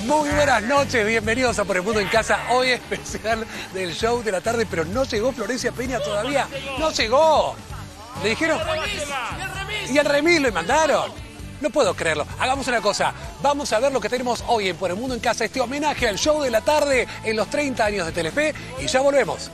Muy buenas noches, bienvenidos a Por el Mundo en Casa. Hoy especial del show de la tarde, pero no llegó Florencia Peña todavía. ¡No llegó! Le dijeron... ¿Y el remis lo mandaron? No puedo creerlo. Hagamos una cosa. Vamos a ver lo que tenemos hoy en Por el Mundo en Casa. Este homenaje al show de la tarde en los 30 años de Telefe. Y ya volvemos.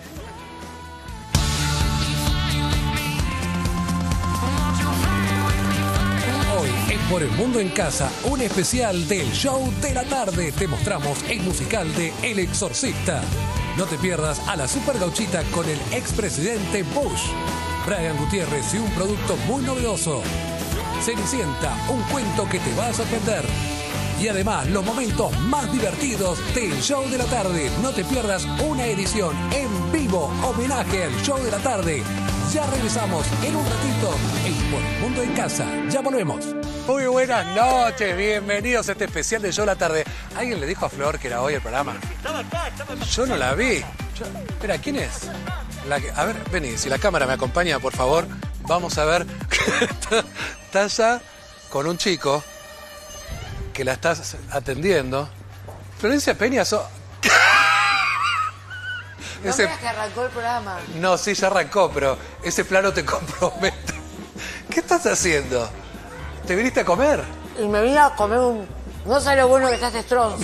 Hoy en Por el Mundo en Casa, un especial del show de la tarde. Te mostramos el musical de El Exorcista. No te pierdas a la Super Gauchita con el expresidente Bush. Brian Gutiérrez y un producto muy novedoso. Cenicienta, un cuento que te va a sorprender. Y además, los momentos más divertidos del show de la tarde. No te pierdas una edición en vivo, homenaje al show de la tarde. Ya regresamos en un ratito en Por el Mundo en Casa. Ya volvemos. Muy buenas noches, bienvenidos a este especial de Show de la Tarde. ¿Alguien le dijo a Flor que era hoy el programa? Yo no la vi. Espera, ¿quién es? A ver, vení, si la cámara me acompaña, por favor. Vamos a ver. Está allá con un chico que la estás atendiendo. Florencia Peña, No creas que arrancó el programa. No, sí, ya arrancó, pero ese plano te compromete. ¿Qué estás haciendo? ¿Te viniste a comer? Y me vine a comer un... No sé lo bueno que está este stronzo.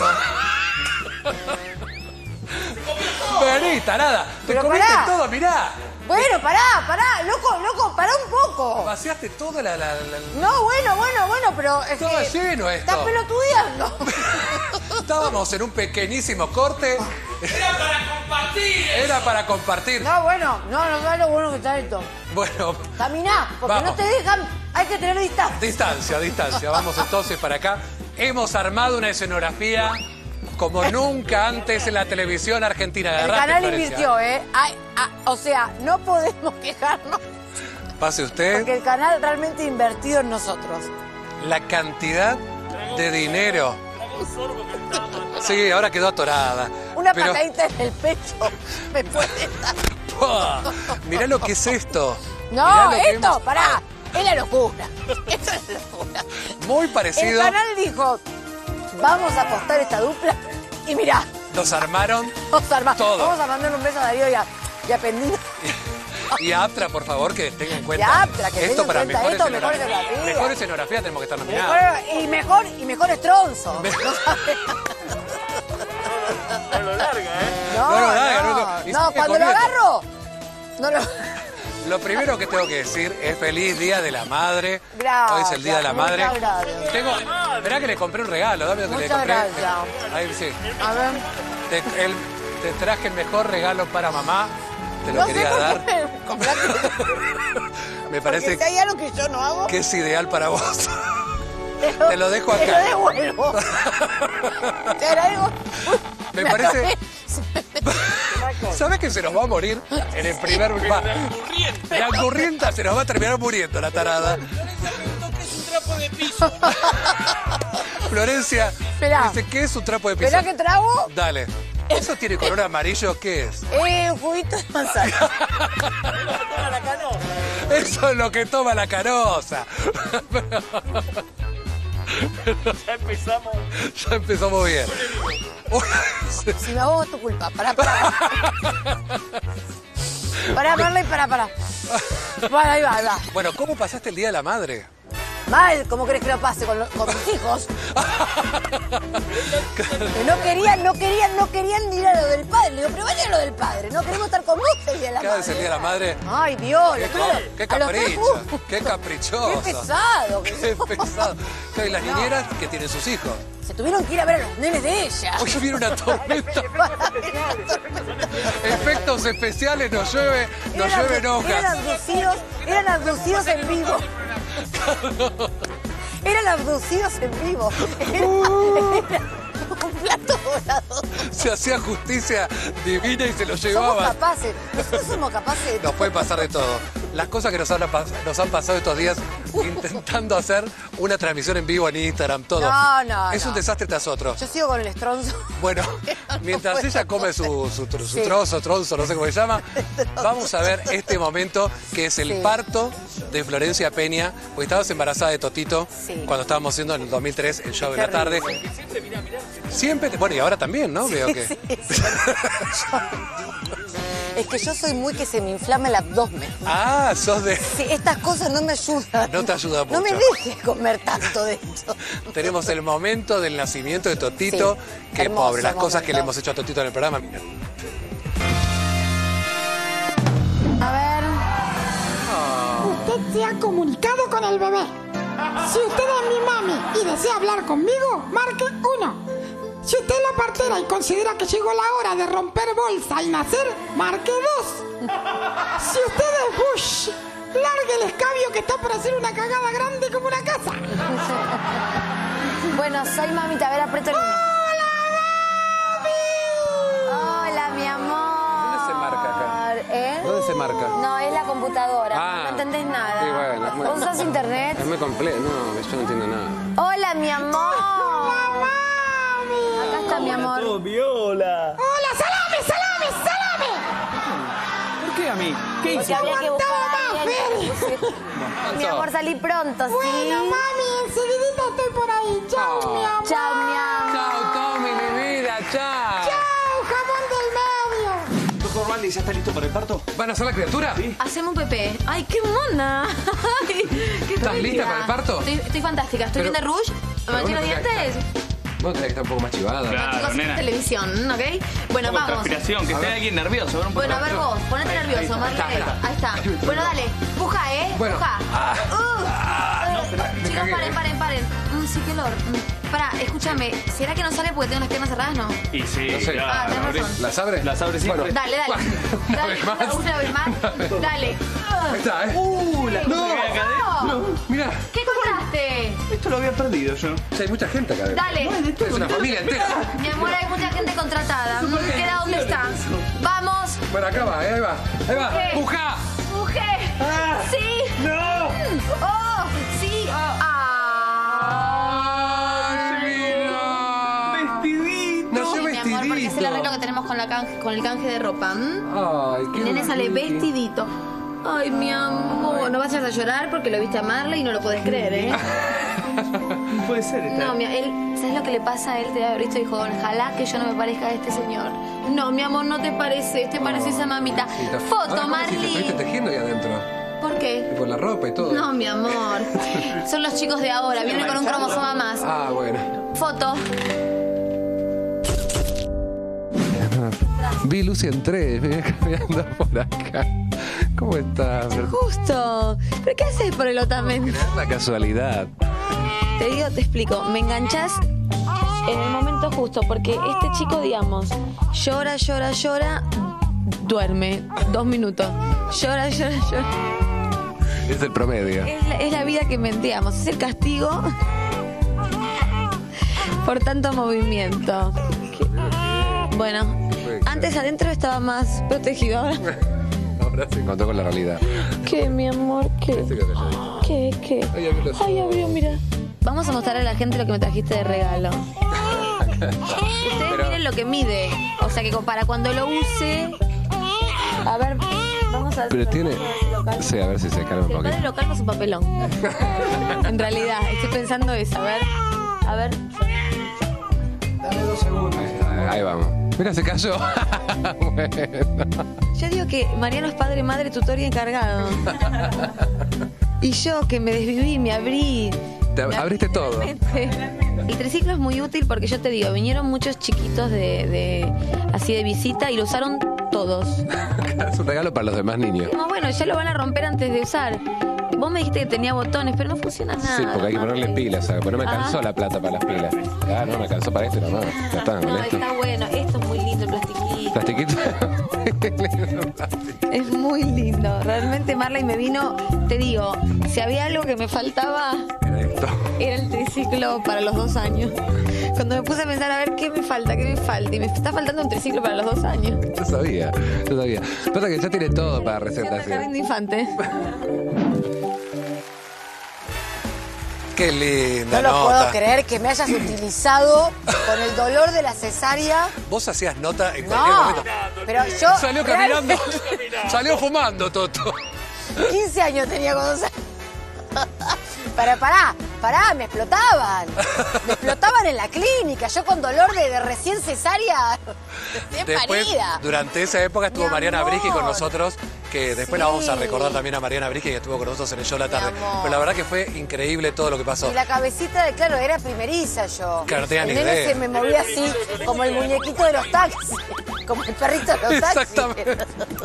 Vení, tarada. Te Pero comiste pará. todo, mirá. Bueno, pará, loco, pará un poco. Vaciaste toda la... No, bueno, pero es Estaba que... lleno esto. Estás pelotudeando. Estábamos en un pequeñísimo corte. Era para compartir. Era para compartir. No, bueno, no sabes lo bueno que está esto. Bueno, Caminá, porque vamos. no te dejan, hay que tener distancia. Distancia. Vamos entonces para acá. Hemos armado una escenografía como nunca antes en la televisión argentina. El Agarrate, canal Florencia. invirtió, o sea, no podemos quejarnos Pase usted. porque el canal realmente ha invertido en nosotros. La cantidad de dinero. Sí, ahora quedó atorada. Una Pero- patadita en el pecho me puede dar. ¡Pah! Mirá lo que es esto. Mirá No, lo que esto, hemos- pará, es la locura. Esto es la locura. Muy El parecido. canal dijo, vamos a apostar esta dupla y mirá, Los armaron. Todo. vamos a mandarle un beso a Darío y a Pendino. Y a Aptra, por favor, que tenga en cuenta. Y a Aptra, que esto tenga en para cuenta mejor esto, escenografía. mejor escenografía. Mejor escenografía tenemos que estar nominados. Y mejor estronzo. No lo larga, ¿eh? No lo larga, y No, sigue cuando lo corriendo. agarro, no lo... Lo primero que tengo que decir es feliz Día de la Madre. Gracias, Hoy es el Día de la Madre. muchas gracias. Verá que le compré un regalo, dame lo que le Muchas compré. gracias. Ahí sí. A ver... Te traje el mejor regalo para mamá. Te lo No quería sé dar. por qué me compraste. Me Porque parece si hay algo que yo no hago, que es ideal para vos. Te lo dejo acá. Te lo devuelvo. Te agradezco. Me parece... ¿Sabes que se nos va a morir en el primer... La angurrienta se nos va a terminar muriendo, la tarada. Es un trapo de piso. Florencia Esperá. dice, ¿qué es un trapo de piso? ¿Esperá que trago? Dale. ¿Eso tiene color amarillo? ¿Qué es? Un juguito de manzana. Toma la canosa. Eso es lo que toma la caroza. Ya empezamos. Ya empezamos bien. Si me ahogo es tu culpa. Pará. Marley, pará. Bueno, ahí va. Bueno, ¿cómo pasaste el Día de la Madre? Mal, ¿cómo crees que lo pase con mis hijos? Que no querían ir a lo del padre. Le digo, pero vaya a lo del padre. No queremos estar con vos el día de la Cada vez el madre. Día de la Madre. Ay, Dios. Qué a los tres capricho. juntos. Qué caprichoso. Qué pesado. Qué pesado. Y las niñeras que tienen sus hijos. Se tuvieron que ir a ver a los nenes de ella. Hoy viene una tormenta. Efectos especiales, nos llueve en hojas. Eran abducidos en vivo. Eran abducidos en vivo. Era un plato dorado. Se hacía justicia divina y se lo Somos llevaba. capaces. Nosotros somos capaces de... Nos puede pasar de todo. las cosas que nos han pasado estos días intentando hacer una transmisión en vivo en Instagram, todo. No. Es un desastre tras otro. Yo sigo con el estronzo. Bueno, mientras ella come su tronzo, no sé cómo se llama, vamos a ver este momento que es el parto de Florencia Peña, porque estabas embarazada de Totito cuando estábamos haciendo en el 2003 el show de la tarde. Siempre, bueno, y ahora también, ¿no? Veo que... Sí. Es que yo soy muy que se me inflama el abdomen. Ah, sos de... Sí, estas cosas no me ayudan. No te ayuda mucho. No me dejes comer tanto de esto. Tenemos el momento del nacimiento de Totito, Sí, que hermoso pobre, las cosas que le momento. hemos hecho a Totito en el programa. A ver. Usted se ha comunicado con el bebé. Si usted es mi mami y desea hablar conmigo, marque 1. Si usted es la partera y considera que llegó la hora de romper bolsa al nacer, marque 2. Si usted es Bush, largue el escabio que está por hacer una cagada grande como una casa. Bueno, soy mamita. A ver, aprieto el... ¡Hola, mami! Hola, mi amor. ¿Dónde se marca acá? ¿Eh? ¿Dónde se marca? No, es la computadora. Ah. No entendés nada. Sí, bueno. ¿Vos usás internet? Es muy complejo, no, yo no entiendo nada. Hola, mi amor. Acá está mi amor. Todo viola. ¡Hola, salame! ¿Por qué a mí? ¿Qué Porque hice? había que buscar a Aguantaba alguien. Mi amor, salí pronto, ¿sí? Bueno, mami, enseguidita estoy por ahí. Chao, mi amor. Chao, mi amor. Chao, Tommy, mi vida, chao. Chao, jamón del medio. Doctor Randy, ¿ya está listo para el parto? ¿Van a hacer la criatura? Sí. Hacemos un PP. ¡Ay, qué mona! Ay, qué ¿Estás lista bella. para el parto? Estoy fantástica. Estoy Pero- bien de rouge. ¿Me manché los bueno, dientes? Vos tenés que estar un poco más chivada. Claro. Chicos, nena. televisión, ¿ok? Bueno, Como vamos. transpiración, que esté alguien nervioso. A ver, un poco Bueno, a ver de- vos, ponete nervioso, Marley. Ahí está. Bueno, dale. Puja, ¿eh? Bueno. Puja. Chicos, cagué. paren. Sí, qué olor. Pará, escúchame. ¿Será que no sale porque tengo las piernas cerradas? No. Y sí, No sé. claro, tenés abrís. razón. ¿Las abre? Las abre siempre. Bueno. Dale. Una Dale, vez más. una vez más. Dale. Ahí está, ¿eh? La No. cosa que acá No. Mira, ¿Qué encontraste? Esto lo había perdido yo. hay mucha gente acá adentro. Dale. Es una familia entera. Mi amor, hay mucha gente contratada. ¿Queda dónde está? Vamos. Bueno, acá va, ahí va. Ahí va. ¿Qué? ¡Puja! Mujer. Sí. ¡No! Oh, sí. ¡Ay, mira! ¡Vestidito! Nació Mi amor, porque es el arreglo vestidito. que tenemos con el canje de ropa. Ay, qué El nene sale bonito. vestidito. Ay, mi amor. No vayas a llorar porque lo viste a Marley y no lo podés creer, ¿eh? No puede ser esta. No, él, ¿sabes lo que le pasa a él? Te debe haber visto y dijo, ojalá que yo no me parezca a este señor. No, mi amor, no te pareces, te pareces a mamita. Sí, está- Foto, Ahora, ¿cómo hiciste? Marley. Estuviste tejiendo ahí adentro. ¿Por qué? Por la ropa y todo. No, mi amor. Son los chicos de ahora, vienen con un cromosoma más. Ah, bueno. Foto. Vi Lucy entré, venía caminando por acá. ¿Cómo estás? Justo. ¿Pero qué haces por el otamente? La casualidad. Te digo, te explico. Me enganchás en el momento justo, porque este chico, digamos, llora, duerme 2 minutos. Llora. Es el promedio. Es la vida que mentíamos, es el castigo por tanto movimiento. Bueno, antes adentro estaba más protegido. Ahora se encontró con la realidad. ¿Qué, mi amor? ¿Qué? ¿Qué? Ay, abrió los Ay, abrió, mira. Vamos a mostrarle a la gente lo que me trajiste de regalo. Ustedes miren lo que mide. O sea que para cuando lo use. A ver, vamos a ver. Pero tiene... Sí, a ver si se calma un El padre poquito. lo calma su papelón. En realidad, estoy pensando eso. A ver. Dame 2 segundos. Ahí vamos. Mira, se cayó. Bueno. Yo digo que Mariano es padre, madre, tutor y encargado. Y yo que me desviví, me abrí. Te abriste todo. El triciclo es muy útil porque yo te digo, vinieron muchos chiquitos así de visita y lo usaron todos. Es un regalo para los demás niños. No, bueno, ya lo van a romper antes de usar. Vos me dijiste que tenía botones, pero no funciona nada. Sí, porque hay que ponerle pilas, ¿sabes? Porque no me alcanzó la plata para las pilas. Ah, no me alcanzó para este nomás. Ya está, No, molesto. está bueno. Esto es muy lindo, el plastiquito. ¿Plastiquito? Es muy lindo. Realmente Marley me vino, te digo, si había algo que me faltaba, Toto. Era el triciclo para los 2 años. Cuando me puse a pensar, a ver, ¿qué me falta? Y me está faltando un triciclo para los 2 años. Yo sabía. Pasa que ya tiene todo para recetas. Jardín de infante. Qué linda No lo nota. puedo creer que me hayas utilizado con el dolor de la cesárea. Vos hacías nota en cualquier No, momento. pero yo... Salió caminando. realmente, Salió fumando, Toto. 15 años tenía cuando Pará, me explotaban. Me explotaban en la clínica. Yo con dolor de recién cesárea, recién Después, parida. durante esa época estuvo Mi Mariana amor. Brigi con nosotros, que después la Sí. vamos a recordar también a Mariana Brigi, que estuvo con nosotros en el show la tarde. amor. Pero la verdad que fue increíble todo lo que pasó. Y la cabecita de, claro, era primeriza yo. Claro, no tenía el ni nene idea. se me movía así, como el muñequito de los taxis. Como el perrito de los taxis. Exactamente.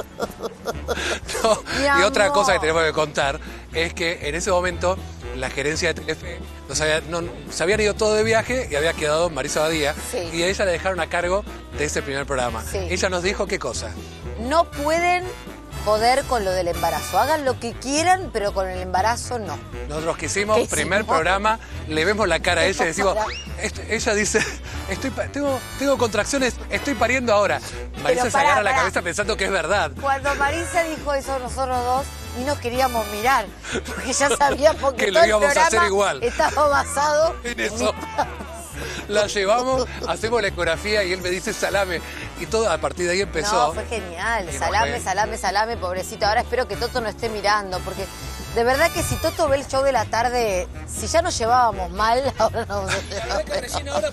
No, Mi y otra amor. cosa que tenemos que contar es que en ese momento la gerencia de Telefe se habían ido todo de viaje y había quedado Marisa Badía. Sí. Y a ella le dejaron a cargo de ese primer programa. Sí. Ella nos dijo qué cosa. No pueden joder con lo del embarazo. Hagan lo que quieran, pero con el embarazo no. Nosotros que hicimos ¿Qué primer hicimos? programa, le vemos la cara a ella y decimos, Ahora. ella dice, tengo contracciones, estoy pariendo ahora. Marisa se pará, agarra la pará. cabeza pensando que es verdad. Cuando Marisa dijo eso, nosotros dos ni nos queríamos mirar, porque ya sabíamos que Que lo todo el íbamos a hacer programa igual. estaba basado En eso. La llevamos, hacemos la ecografía y él me dice salame. Y todo a partir de ahí empezó. No, fue genial. Y no Salame, fue. salame, salame, pobrecito. Ahora espero que Toto no esté mirando, porque de verdad que si Toto ve el show de la tarde, si ya nos llevábamos mal, ahora no vamos a llevar peor.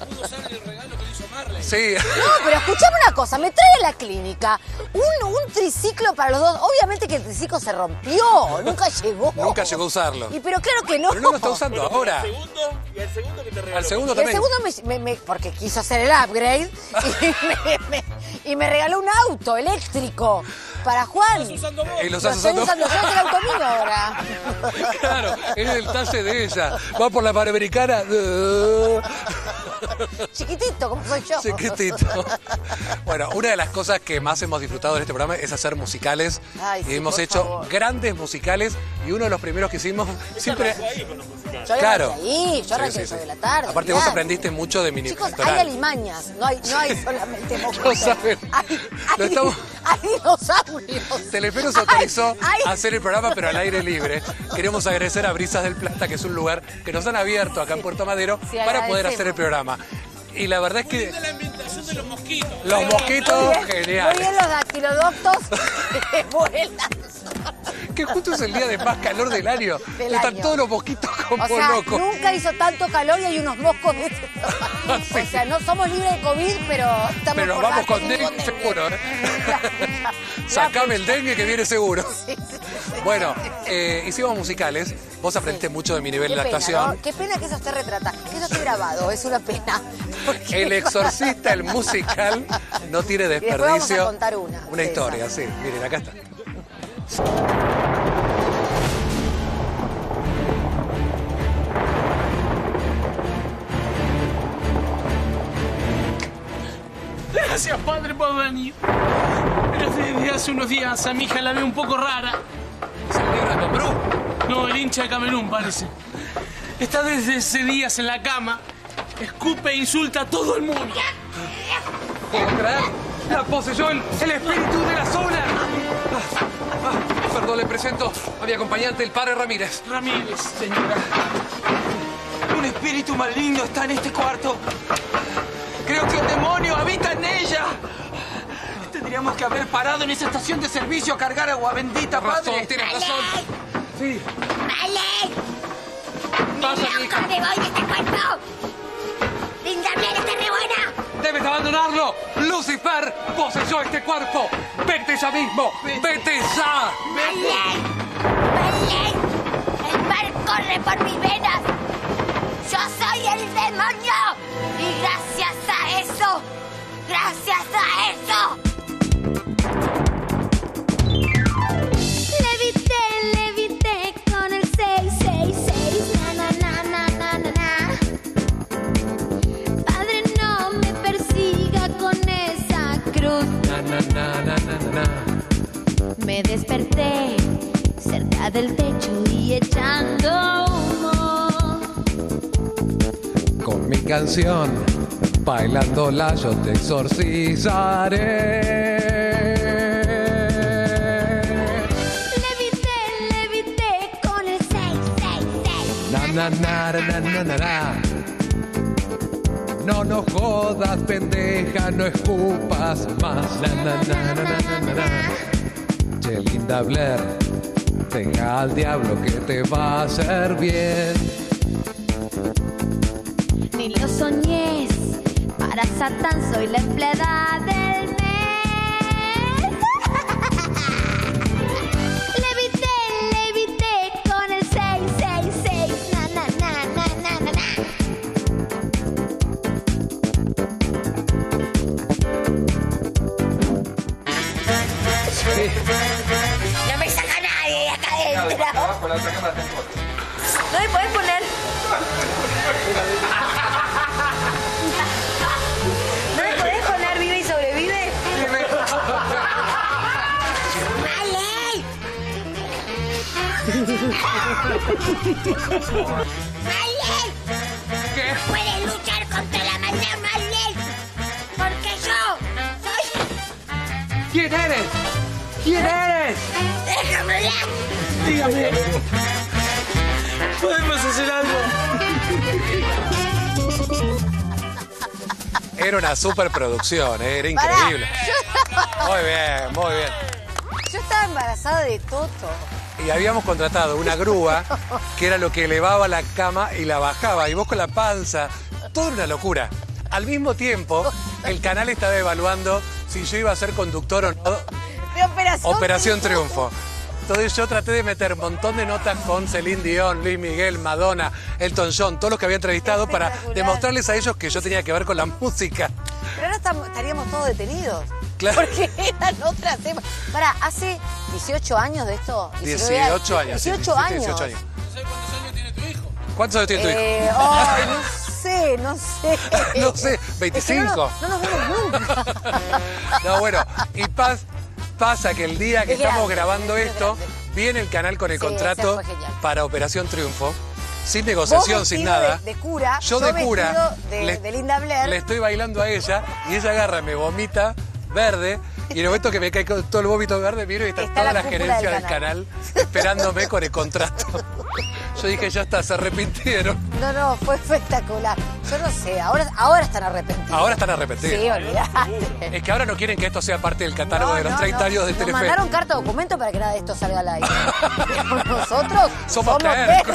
Sí. No, pero escuchame una cosa, me trae a la clínica un triciclo para los dos. Obviamente que el triciclo se rompió, nunca llegó. Nunca llegó a usarlo. Y pero claro que no. Pero no lo está usando ahora. Al segundo Y el también. segundo porque quiso hacer el upgrade y me regaló un auto eléctrico para Juan. Y lo Lo estás estoy usando. usando yo, es el auto mío ahora. Claro, es el talle de ella. Va por la Panamericana. Chiquitito, como soy yo. Chiquitito. Bueno, una de las cosas que más hemos disfrutado en este programa es hacer musicales. Ay, y sí, hemos por hecho favor. grandes musicales. Y uno de los primeros que hicimos siempre. Yo Claro. arranqué ahí, yo arranqué Sí, el sí, show sí. de la tarde. Aparte vos olvidate. aprendiste mucho de mini Chicos, Pastoral. hay alimañas, no hay solamente mojitos. No saben. Lo estamos- Hay dinosaurios. Telefe nos autorizó Ay, a hacer el programa, pero al aire libre. Queremos agradecer a Brisas del Plata, que es un lugar que nos han abierto acá en Puerto Madero Sí, para poder agradecemos. hacer el programa. Y la verdad es que La ambientación de los mosquitos. los mosquitos, Muy bien geniales. los dactilodoctos que vuelan. Que justo es el día de más calor del año. Del Están año. todos los mosquitos como O sea, locos. nunca hizo tanto calor y hay unos moscos de este tamaño. Sí. O sea, no somos libres de COVID, pero estamos Pero nos por vamos darte con un dengue dengue. seguro. Ya, Sacame el dengue que viene seguro. Sí, sí. Bueno, hicimos musicales. Vos aprendiste mucho de mi nivel Qué de pena, actuación. ¿no? Qué pena que eso esté retratado, que eso esté grabado, es una pena. Porque- El Exorcista, el musical, no tiene después vamos a desperdicio. contar una de historia, esas. sí. Miren, acá está. Gracias, padre, por venir. Pero desde hace unos días a mi hija la veo un poco rara. ¿Es el negro de Mambrú? No, el hincha de Camerún, parece. Está desde hace días en la cama. Escupe e insulta a todo el mundo. ¿Puedo creer? La poseyó el espíritu de la zona. Perdón, le presento a mi acompañante, el padre Ramírez. Ramírez, señora. Un espíritu maligno está en este cuarto. Creo que un demonio habita en ella. Tendríamos que haber parado en esa estación de servicio a cargar agua bendita, padre. Razón, tienes razón. Sí. ¡Vale! Pasa, mi hija. ¿Dónde voy de este cuerpo? ¡Linda Blair está re buena! Debes abandonarlo. Lucifer poseyó este cuerpo. Vete ya mismo. Vete ya. ¡Vale! ¡Vale! ¡El mal corre por mis venas! ¡Yo soy el demonio! Y gracias a eso, Levité con el 666. Na, na, na, na, na, na. Padre, no me persiga con esa cruz. Na, na, na, na, na, na. Me desperté cerca del techo y echando humo. mi canción, bailándola yo te exorcizaré. Levité con el 666. Na na na na na na na. No jodas, pendeja, no escupas más. Na na na na na na na. Che, linda Blair, venga al diablo que te va a hacer bien. Ni lo soñés, para Satán soy la empleada del mes. Levité con el 666. Na na na na na na na. No me saca nadie acá adentro. No me podés poner. ¿No me podés poner Vive y Sobrevive? ¡Marley! ¡Marley! ¿Qué? ¡Puedes luchar contra la maldad, Marley! Porque yo soy... ¿Quién eres? ¿Quién eres? ¡Déjame hablar! Dígame. ¿Podemos hacer algo? Era una superproducción, era increíble. Muy bien, muy bien. Yo estaba embarazada de Toto. Y habíamos contratado una grúa que era lo que elevaba la cama y la bajaba. Y vos con la panza, toda una locura. Al mismo tiempo, el canal estaba evaluando si yo iba a ser conductor o no. De Operación Triunfo. Entonces yo traté de meter un montón de notas con Celine Dion, Luis Miguel, Madonna, Elton John, todos los que había entrevistado para demostrarles a ellos que yo tenía que ver con la música. Pero ahora estaríamos todos detenidos. Claro. Porque eran otras temas. Pará, hace 18 años de esto. 18 años. 18 años. 18 años. ¿Sabes cuántos años tiene tu hijo? ¿Cuántos años tiene tu hijo? Ay, no sé. No sé, 25. No nos vemos nunca. No, bueno, y pasa que el día que Es estamos grande, grabando es esto, grande. viene el canal con el Sí, contrato ese fue genial. para Operación Triunfo, sin negociación, Vos sin vestido nada. De cura. Yo de cura. vestido de Linda Blair. Le estoy bailando a ella y ella agarra, me vomita verde. Y en el momento que me cae con todo el vómito verde, miro y está Está toda la la cúpula gerencia del del canal esperándome con el contrato. Yo dije, ya está, se arrepintieron. No, fue espectacular. Yo no sé, ahora están arrepentidos. Ahora están arrepentidos. Sí, olvidate. Es que ahora no quieren que esto sea parte del catálogo de los 30 años de Nos Telefe. mandaron carta documento para que nada de esto salga al aire. Nosotros Somos tercos.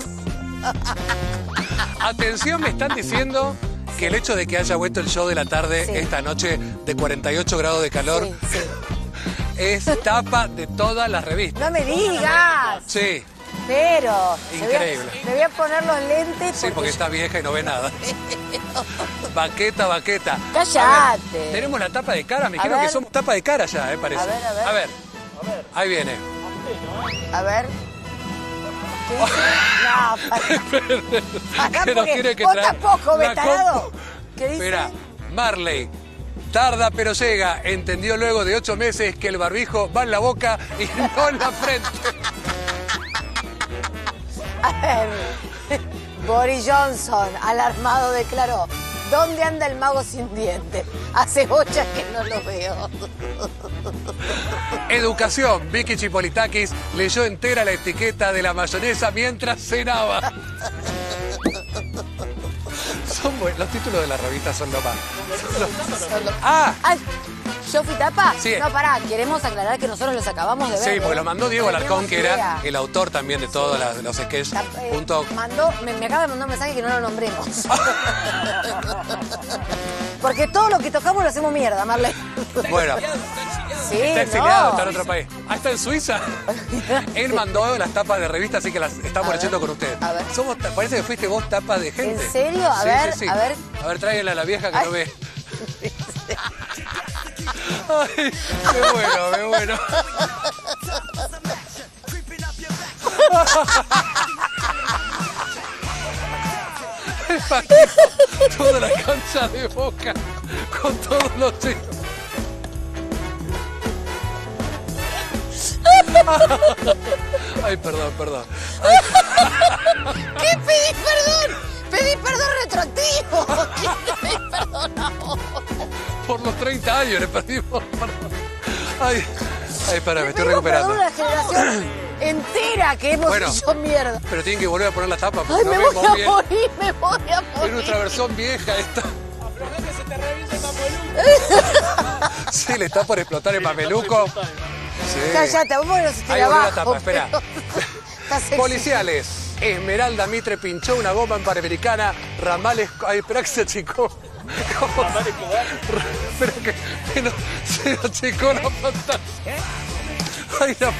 Atención, me están diciendo que el hecho de que haya vuelto el show de la tarde Sí. esta noche de 48 grados de calor Sí. es tapa de todas las revistas. No me digas. Sí, Pero Increíble. Me voy a poner los lentes sí, porque está vieja y no ve nada. Baqueta. Cállate. A ver, tenemos la tapa de cara, me A dijeron que ver. somos tapa de cara ya, parece. A ver. A ver. Ahí viene. A ver. ¿Qué dice? No, acá Que nos porque tiene que vos traer tampoco, la vetarado. compu. ¿Qué dice? Espera, Marley. Tarda pero llega. Entendió luego de 8 meses que el barbijo va en la boca y no en la frente. A ver, Boris Johnson, alarmado, declaró: ¿dónde anda el mago sin dientes? Hace 8 que no lo veo. Educación. Vicky Chipolitakis leyó entera la etiqueta de la mayonesa mientras cenaba. Los títulos de la revista son lo más. ¡Ah! Ay, ¿yo fui tapa? Sí. No, pará, queremos aclarar que nosotros los acabamos de ver. Sí, porque lo mandó Diego No Alarcón, que teníamos era idea. el autor también de todos los sketches. Me acaba de mandar un mensaje que no lo nombremos. Porque todo lo que tocamos lo hacemos mierda, Marley. Bueno, Sí, está exiliado, no. está en otro país. Ah, está en Suiza. Él mandó las tapas de revista, así que las estamos leyendo con ustedes. A ver. Parece que fuiste vos tapa de gente. ¿En serio? A ver, sí. a ver. A ver, tráigala a la vieja que Ay. no ve. Ay, me bueno. Toda la cancha de Boca con todos los chicos. Ay, perdón. Ay. ¿Qué pedís perdón? Pedí perdón retroactivo. ¿Quién te pedí perdón ahora? Por los 30 años le pedimos perdón. Ay, pará, me estoy recuperando. Perdón a una generación entera que hemos hecho mierda. Pero tienen que volver a poner la tapa porque Ay, no me vemos voy a bien. morir, me voy a Es morir. nuestra versión vieja esta. Aflojá que se te reviente el mameluco. Sí, le está por explotar el mameluco. Sí. Cállate, vos no se te Ahí volvió la abajo. tapa, espera. Policiales. Esmeralda Mitre pinchó una goma en Panamericana. Ramales... Ay, espera que se achicó. Espera que se achicó la pantalla. Ay, no.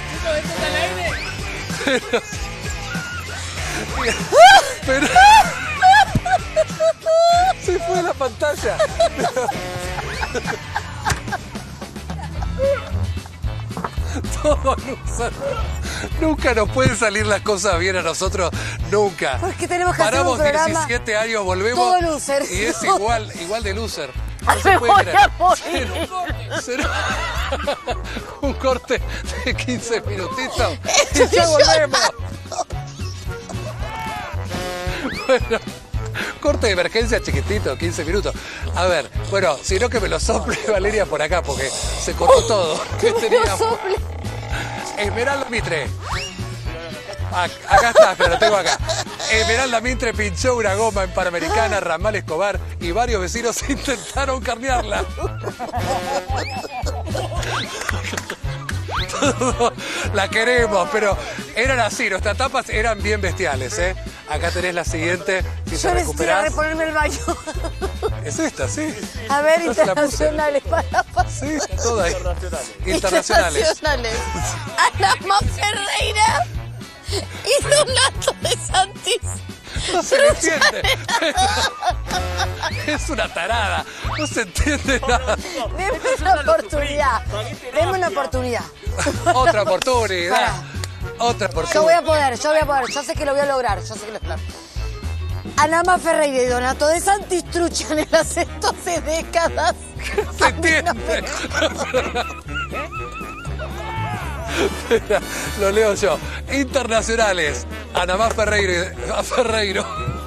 Pero... Se fue la pantalla. Todo loser. Nunca nos pueden salir las cosas bien a nosotros, nunca. Porque tenemos que hacer un Paramos programa 17 años, volvemos. todo loser. Y es igual de loser. Ay, No se me puede voy creer. a morir. Cero. Un corte de 15 minutitos. Y Estoy ya volvemos. llorando. Bueno, corte de emergencia chiquitito, 15 minutos. A ver, bueno, si no que me lo sople Valeria por acá, porque se cortó todo. ¿Qué teníamos? Esmeralda Mitre. Acá está, pero lo tengo acá. Esmeralda Mitre pinchó una goma en Panamericana, Ramal Escobar, y varios vecinos intentaron carnearla. La queremos, pero eran así, nuestras tapas eran bien bestiales, ¿eh? Acá tenés la siguiente, si Yo te necesito recuperás. reponerme el baño. Es esta, sí. A ver, No se la puse. internacionales para pasar. Sí, todas ahí. Internacionales. Internacionales. Ana Má Ferreira y Donato de Santis. No se le entiende. Es una tarada. No se entiende nada. Deme una oportunidad. Deme una oportunidad. Otra oportunidad. Otra Yo voy oportunidad. a poder. Yo sé que lo voy a lograr. Ana Má Ferreira y Donato de Santis truchan el acento hace décadas. Se entiende. Espera, lo leo yo. Internacionales. Ana Má Ferreira. A Ferreiro.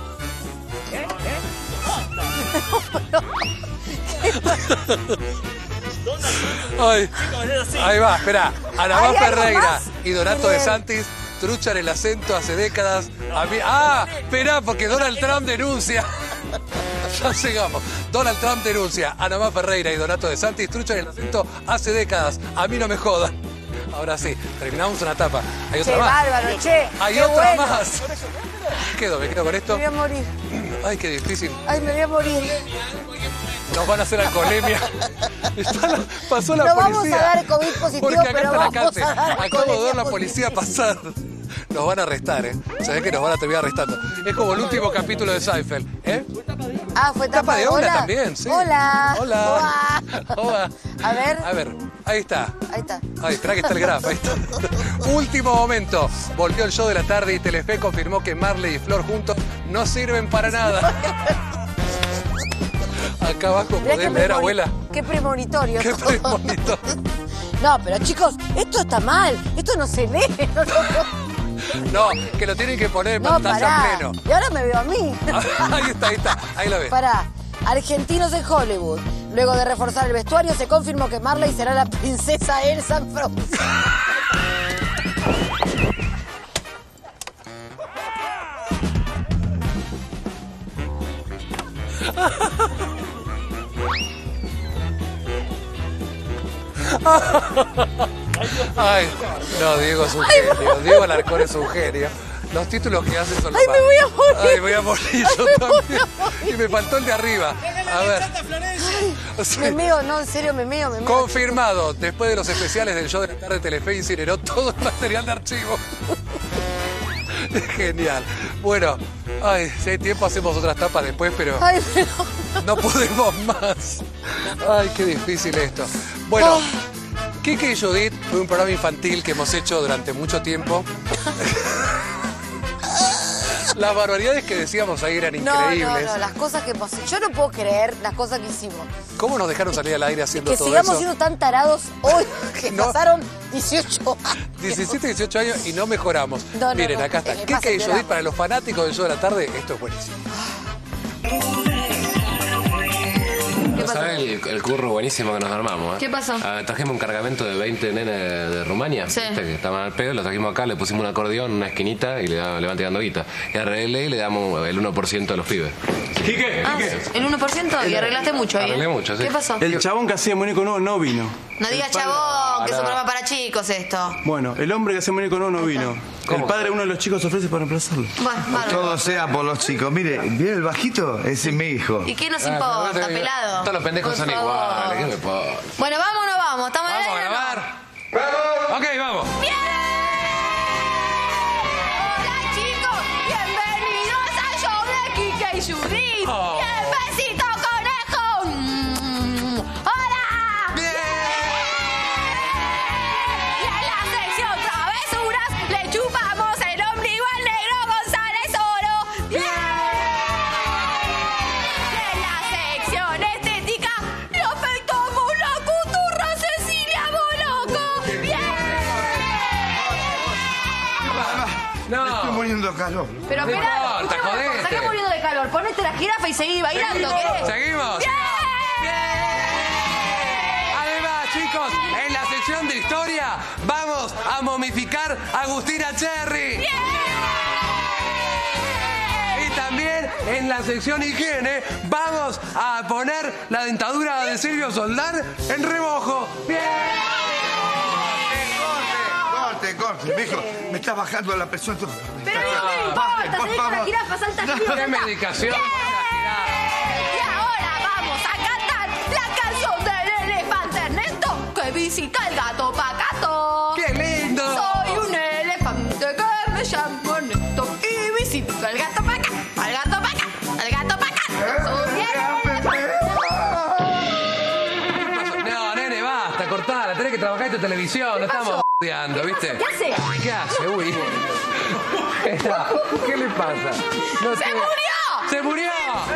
Ay, ahí va, espera. Ana Má ¿Hay algo Ferreira más? y Donato de Bien. Santis truchan el acento hace décadas. Espera, porque Donald Trump denuncia. Ya llegamos. Donald Trump denuncia. Ana Má Ferreira y Donato de Santis truchan el acento hace décadas. A mí no me jodan. Ahora sí, terminamos una etapa. Hay otra Che, más. bárbaro, che. Hay qué otra bueno. más. Me quedo con esto. Me voy a morir. Ay, qué difícil. Ay, me voy a morir. Nos van a hacer alcoholemia. Pasó la No policía. vamos a dar COVID positivo, Porque acá pero está la vamos cárcel. a dar Acabo de ver alcoholemia la policía pasar. Nos van a arrestar, ¿eh? Sabés que nos van a terminar arrestando. Es como el último capítulo de Seinfeld, ¿eh? Ah, fue Tapa de Hola Hola también, sí. Hola. Hola. Hola. Hola. A ver. Ahí está. Ahí está. Ay, espera que está el graf, ahí está. Último momento. Volvió el show de la tarde y Telefe confirmó que Marley y Flor juntos no sirven para nada. Acá abajo, Mirá ¿podés leer, abuela? Qué premonitorio. Qué premonitorio. No, pero chicos, esto está mal. Esto no se lee. No, que lo tienen que poner en No, pantalla pará. pleno. Y ahora me veo a mí. Ahí está. Ahí la ves. Pará. Argentinos en Hollywood. Luego de reforzar el vestuario, se confirmó que Marley será la princesa Elsa en Frozen. Ay, no, Diego es un genio. Diego Alarcón es un genio. Los títulos que hace son los Ay, me más. voy a morir. Ay, voy a morir yo también. Y me faltó el de arriba. A ver. Sí. Me meo, no, en serio, me meo. Confirmado, después de los especiales del show de la tarde, Telefe incineró todo el material de archivo. Genial. Bueno, ay, si hay tiempo hacemos otras tapas después, pero Ay, pero... no podemos más. Ay, qué difícil esto. Bueno, Kike y Judith fue un programa infantil que hemos hecho durante mucho tiempo. Las barbaridades que decíamos ahí eran increíbles. No, las cosas que pasó. Yo no puedo creer las cosas que hicimos. ¿Cómo nos dejaron salir al aire haciendo Que todo sigamos eso? siendo tan tarados hoy que No. pasaron 18 años. 17, 18 años y no mejoramos. No, Miren, no. acá está. Más Kike y empeoramos. Judith, para los fanáticos del show de la tarde, esto es buenísimo. pasó? ¿Sabes el curro buenísimo que nos armamos? ¿Qué pasó? Trajimos un cargamento de 20 nenes de Rumania. Sí. ¿Viste? Que estaban al pedo, lo trajimos acá, le pusimos un acordeón en una esquinita y le van tirando guita. Y arreglé y le damos el 1% de los pibes. ¿Qué? Ah, ¿el 1%? Y arreglaste mucho ahí. Arreglé mucho, sí. ¿Qué pasó? El chabón que hacía muñeco no vino. No digas chabón, que es un programa para chicos esto. Bueno, el hombre que hacía muñeco no vino. El padre de uno de los chicos ofrece para reemplazarlo. Bueno, bárbaro. Todo sea por los chicos. Mire, ¿viene el bajito? Ese es mi hijo. ¿Y qué nos importa, pelado? Todos los pendejos Por son favor. iguales. ¿Qué me importa? Bueno, vamos o no vamos. ¿Estamos en el Vamos a aire o no? grabar. ¡Vamos! Ok, vamos. ¡Bien! Hola chicos, bienvenidos al show de Kike y Judith. Oh. ¡Bien, besito, conejo! ¡Hola! ¡Bien! Y en la sección travesuras le chupamos el ombligo al negro González Oro. ¡Bien! Y en la sección estética le afeitamos la coturra a Cecilia Boloco. ¡Bien! Me estoy No. muriendo de calor. Pero No espera, importa, jodete. sacá muriendo de calor. Ponete la jirafa y seguí bailando, ¿querés? ¿Seguimos? ¡Bien! Además, chicos, en la sección de historia vamos a momificar a Agustina Cherry. Y también en la sección higiene vamos a poner la dentadura de Silvio Soldán en remojo. ¡Bien! Corte, viejo. Me está bajando la presión. Pero no me importa, seguí con la jirafa, salta aquí, ¿Qué salta. medicación? Y ahora vamos a cantar la canción del elefante Ernesto que visita el gato Pacato. ¡Qué lindo! Soy un elefante que me llamo Ernesto y visito al gato Paca, al gato Paca, al gato Paca. Soy el No, nene, basta, cortala. Tenés que trabajar en tu televisión. No estamos estudiando, ¿viste? ¿Qué hace? ¿Qué hace, uy? ¿Qué le pasa? No ¡Se te- murió! ¡Se murió!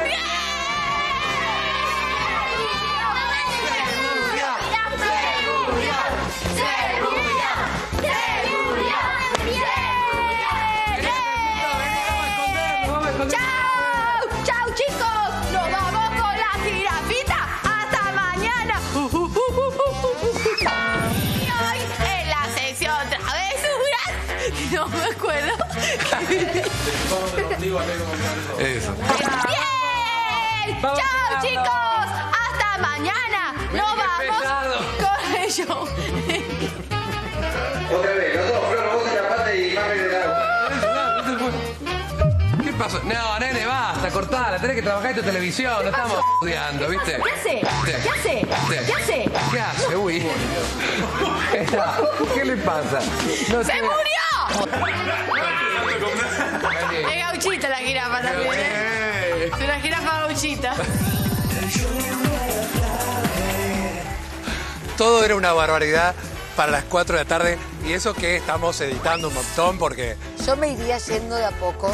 ¡Chao! ¡Chao, chicos! ¡Nos vamos con la jirafita! ¡Hasta mañana! Y hoy, en la sección travesuras, no me acuerdo. Eso. ¡Bien! Vamos, ¡Chao, vamos. chicos! ¡Hasta mañana! Vení, ¡Nos qué vamos pesado. con ello! Otra vez, los dos, Flor, vos en la pata y Mami de la ¿Qué pasó? No, nene, basta, cortala. Tenés que trabajar en tu televisión. No estamos estudiando, ¿viste? ¿Qué hace? ¿Qué hace? ¿Qué hace? ¿Qué hace, uy? ¿Qué le pasa? No ¡Se te- murió! Vení. Es gauchita la jirafa también, ¿eh? Es una jirafa gauchita. Todo era una barbaridad para las 4 de la tarde y eso que estamos editando un montón porque Yo me iría yendo de a poco.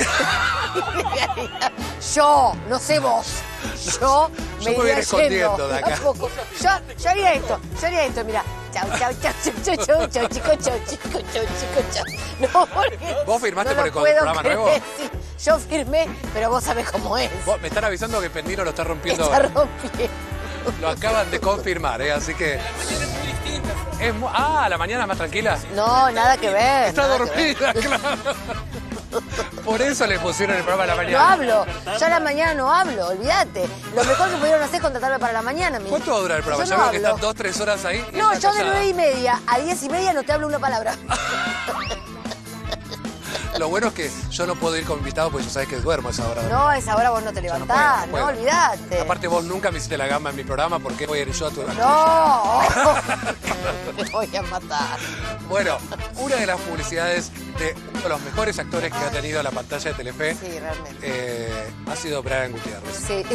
Yo, no sé vos. Yo me Yo me voy a iría ir escondiendo yendo de acá. a poco. Yo haría esto, mira. Chau, chau, chau, chau, chau, chau, chico, chau, chico, chau, chico, chau. No, porque ¿Vos firmaste no por el lo puedo programa creer. nuevo? Sí, yo firmé, pero vos sabés cómo es. vos, me están avisando que Pendino lo está rompiendo. Está rompiendo. Lo acaban de confirmar, así que... la mañana más tranquila. No, nada que ver. Está nada que ver. dormida, claro. Por eso le pusieron el programa a la No mañana. hablo, yo a la mañana no hablo, olvídate. Lo mejor que pudieron hacer es contratarme para la mañana. ¿Cuánto va a durar el programa? Yo Ya no veo que hablo. están 2-3 horas ahí. y No, está yo de cansada. 9:30 a 10:30 no te hablo una palabra. Lo bueno es que yo no puedo ir con invitado porque ya sabes que duermo a esa hora. No, a esa hora vos no te Yo no levantás, puedo. no, olvídate. Aparte vos nunca me hiciste la gama en mi programa, ¿por qué voy a ir yo a tu No, me voy a matar. Bueno, una de las publicidades de uno de los mejores actores que ha tenido la pantalla de Telefe Sí, realmente. ha sido Brian Gutiérrez. Sí.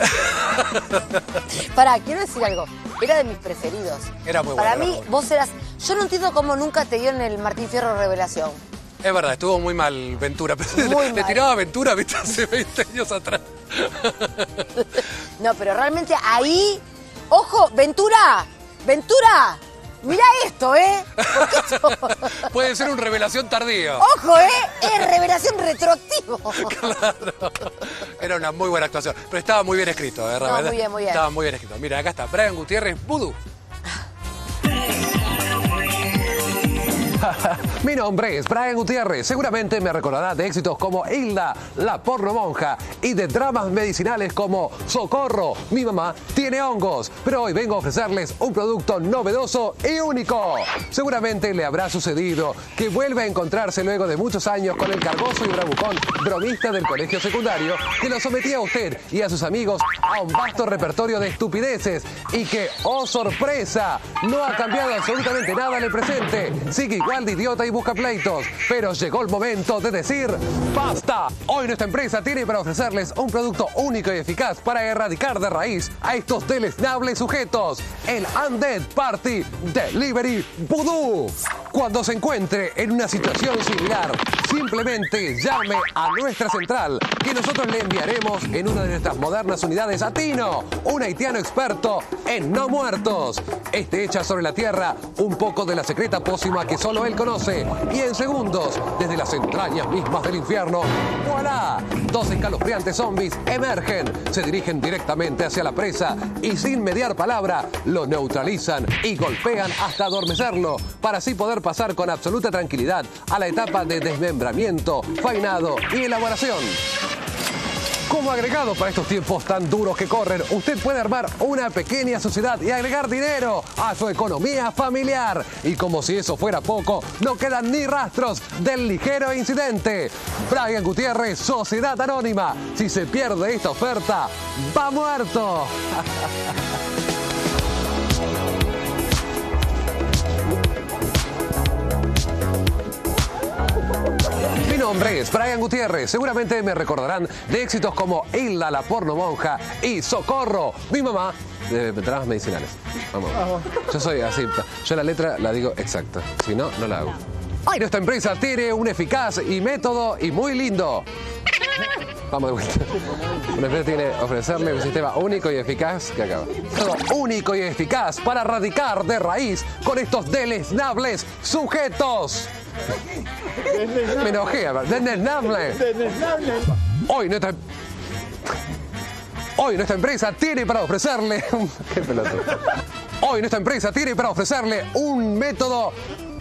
Pará, quiero decir algo. Era de mis preferidos. Era muy Para bueno, mí, era muy vos eras... Yo no entiendo cómo nunca te dio en el Martín Fierro Revelación. Es verdad, estuvo muy mal Ventura, pero Muy le mal. tiraba Ventura, viste, hace 20 años atrás. No, pero realmente ahí... ¡Ojo, Ventura! ¡Ventura! Mirá esto, ¿eh? Porque esto- Puede ser un revelación tardío. ¡Ojo, eh! Es revelación retroactiva. mismo. Claro. Era una muy buena actuación. Pero estaba muy bien escrito, ¿verdad? No, muy bien, muy bien. Estaba muy bien escrito. Mira, acá está Brian Gutiérrez, Vudú. Mi nombre es Brian Gutiérrez. Seguramente me recordará de éxitos como Hilda, la porno monja, y de dramas medicinales como Socorro, mi mamá tiene hongos. Pero hoy vengo a ofrecerles un producto novedoso y único. Seguramente le habrá sucedido que vuelve a encontrarse luego de muchos años con el cargoso y bravucón bromista del colegio secundario que lo sometía a usted y a sus amigos a un vasto repertorio de estupideces y que, oh sorpresa, no ha cambiado absolutamente nada en el presente. Sigue igual de idiota y busca pleitos, pero llegó el momento de decir ¡basta! Hoy nuestra empresa tiene para ofrecerles un producto único y eficaz para erradicar de raíz a estos deleznables sujetos, el Undead Party Delivery Vudú. Cuando se encuentre en una situación similar, simplemente llame a nuestra central, que nosotros le enviaremos en una de nuestras modernas unidades a Tino, un haitiano experto en no muertos. Este echa sobre la tierra un poco de la secreta pócima que solo él conoce, y en segundos, desde las entrañas mismas del infierno, ¡voilá! 2 escalofriantes zombies emergen, se dirigen directamente hacia la presa y sin mediar palabra lo neutralizan y golpean hasta adormecerlo, para así poder pasar con absoluta tranquilidad a la etapa de desmembramiento, faenado y elaboración. Como agregado para estos tiempos tan duros que corren, usted puede armar una pequeña sociedad y agregar dinero a su economía familiar. Y como si eso fuera poco, no quedan ni rastros del ligero incidente. Brian Gutiérrez, Sociedad Anónima. Si se pierde esta oferta, va muerto. Mi nombre es Brian Gutiérrez. Seguramente me recordarán de éxitos como Hilda, la porno monja, y Socorro, mi mamá, de dramas medicinales. Vamos. Yo soy así. Yo la letra la digo exacta. Si no, no la hago. Ay, nuestra empresa tiene un eficaz y método y muy lindo. Vamos de vuelta. Una empresa tiene que ofrecerle un sistema único y eficaz que acaba. Todo único y eficaz para erradicar de raíz con estos deleznables sujetos. Me enojé, deleznable. Hoy nuestra empresa tiene para ofrecerle qué pelota. Hoy nuestra empresa tiene para ofrecerle un método.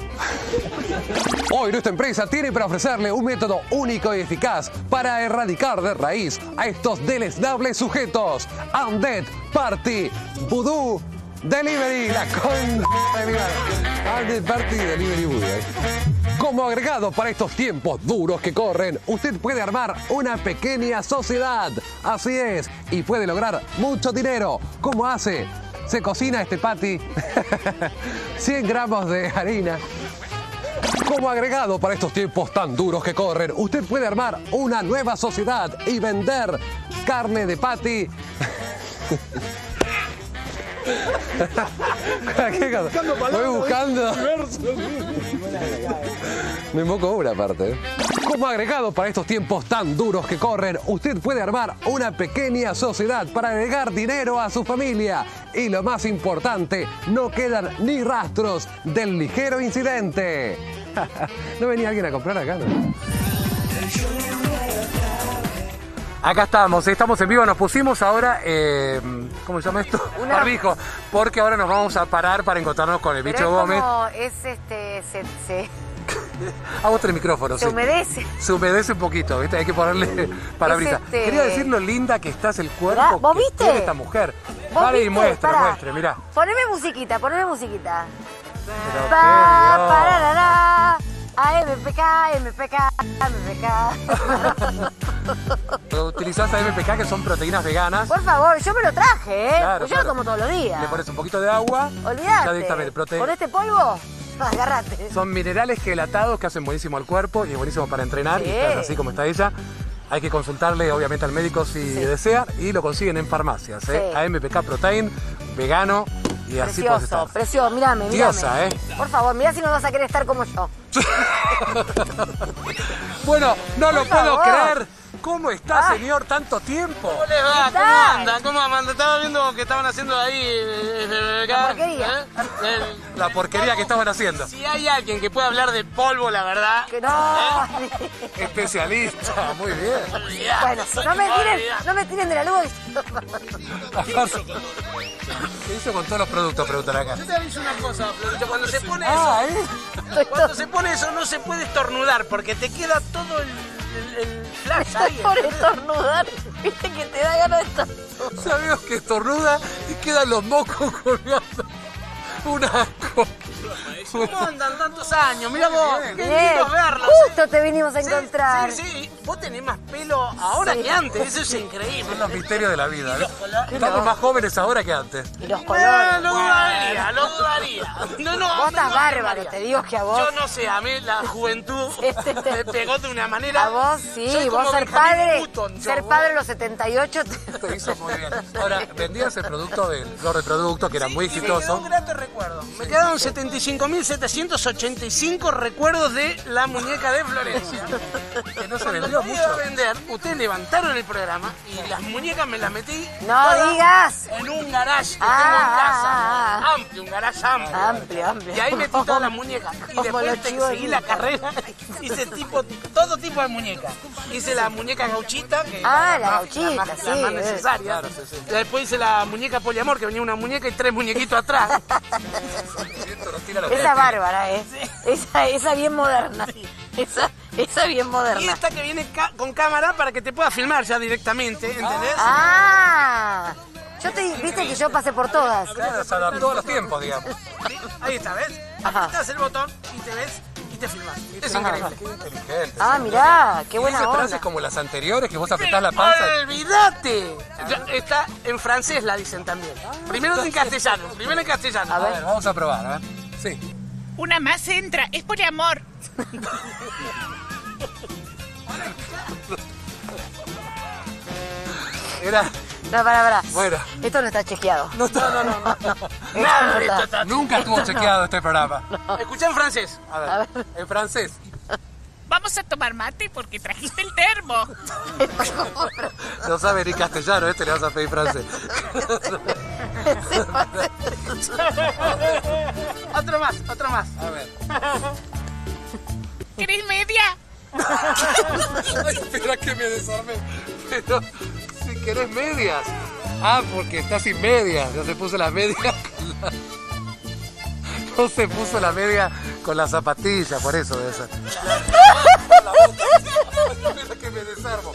Hoy nuestra empresa tiene para ofrecerle un método único y eficaz para erradicar de raíz a estos deleznables sujetos. Undead Party Vudú Delivery. La con... Undead Party Delivery Vudú. Como agregado para estos tiempos duros que corren, usted puede armar una pequeña sociedad. Así es, y puede lograr mucho dinero. ¿Cómo hace? Se cocina este patty, 100 gramos de harina. Como agregado para estos tiempos tan duros que corren, usted puede armar una nueva sociedad y vender carne de patty. ¿Qué cosa? Voy buscando. Me moco una parte. Como agregado para estos tiempos tan duros que corren, usted puede armar una pequeña sociedad para agregar dinero a su familia. Y lo más importante, no quedan ni rastros del ligero incidente. ¿No venía alguien a comprar acá, no? Acá estamos en vivo, nos pusimos ahora, ¿cómo se llama esto? Barbijo, porque ahora nos vamos a parar para encontrarnos con el bicho Gómez. A vos el micrófono, se humedece. Se humedece un poquito, ¿viste? Hay que ponerle parabrisas. Quería decir lo linda que estás el cuerpo. ¿Verdad? ¿Vos viste? Que esta mujer. Vale, y muestre, mirá. Poneme musiquita. MPK. Utilizás a MPK, que son proteínas veganas. Por favor, yo me lo traje, ¿eh? Claro, yo lo como todos los días. Le pones un poquito de agua. Olvídate. ¿Con este polvo? Agarrate. Son minerales gelatados que hacen buenísimo al cuerpo y es buenísimo para entrenar. Sí. Y estar así como está ella. Hay que consultarle, obviamente, al médico si desea. Y lo consiguen en farmacias, ¿eh? Sí. AMPK Protein, vegano. Y así puedes estar. Precioso, mírame. Diosa, ¿eh? Por favor, mirá si no vas a querer estar como yo. Bueno, no lo puedo creer. ¿Cómo está, señor? ¿Tanto tiempo? ¿Cómo les va? ¿Qué ¿Cómo tal? andan? ¿Cómo andan? Estaba viendo que estaban haciendo ahí... La porquería. La porquería que estaban haciendo. Si hay alguien que pueda hablar de polvo, la verdad... Que no. Especialista, muy bien. Bueno, no me tiren de la luz. Aparte, ¿qué hizo con todos los productos? Preguntan acá. Yo te aviso una cosa, Florito, cuando se pone Ah, eso... Cuando se pone eso no se puede estornudar, porque te queda todo el flash ahí. Por estornudar, viste que te da ganas de estornudar. ¿Sabías que estornuda y quedan los mocos colgando? Un asco. ¿Cómo andan tantos años? Mira vos, qué lindo verlos. Justo te vinimos a encontrar. Sí, vos tenés más pelo ahora que antes, eso es increíble. Son los misterios de la vida, ¿no? Estamos más jóvenes ahora que antes. Y los colores. Lo dudaría. No, Vos estás bárbaro, te digo que a vos. Yo no sé, a mí la juventud me pegó de una manera. A vos sí, Soy vos como ser Benjamin padre. Button, Ser vos. padre a los 78. Te hizo muy bien. Ahora, vendías el producto del flor de producto, que era muy Me quedó exitoso. un grato recuerdo. Me quedaron 75.785 recuerdos de la muñeca de Florencia. Que no se Cuando vendió lo iba a mucho. vender, ustedes levantaron el programa y las muñecas me las metí No todas digas. en un garage que tengo en casa. Amplio, un garage amplio. Amplio. Y ahí metí todas las muñecas. Y Como después los chivos seguí de la Instagram. carrera. Hice todo tipo de muñecas. Hice la muñeca gauchita, que Ah, era la más- gauchita, la más sí, necesaria. claro, sí. Después hice la muñeca poliamor, que venía una muñeca y 3 muñequitos atrás. Esto nos tira los Esa bárbara, Esa bien moderna. Esa bien Y moderna. esta que viene con cámara para que te pueda filmar ya directamente, ¿entendés? Ah. Viste que yo pasé por todas. Claro, se adaptó a los tiempos, digamos. ¿Sí? Ahí está, ¿ves? Ajá. Apretas el botón y te ves y te filmas. Es increíble. Qué inteligente. Ah, mirá, qué ¿Y buena esa frase onda. es como las anteriores, que vos apretás la panza? ¡Olvídate! Está en francés, la dicen también. Primero en castellano. A ver, vamos a probar, a ver. Sí. Una más entra, es por amor. Era... No, pará. Bueno. Esto no está chequeado. No. Nada de esto está- Nunca estuvo chequeado este programa. Escuchá en francés. A ver, en francés. Vamos a tomar mate porque trajiste el termo. No sabe ni castellano, le vas a pedir francés. Otro más. A ver. ¿Querés media? Ay, espera que me desarmé. Pero si querés medias. Ah, porque está sin medias. No se puso la media con la... No se puso la media con la zapatilla, por eso debe ser. Espera que me desarmo.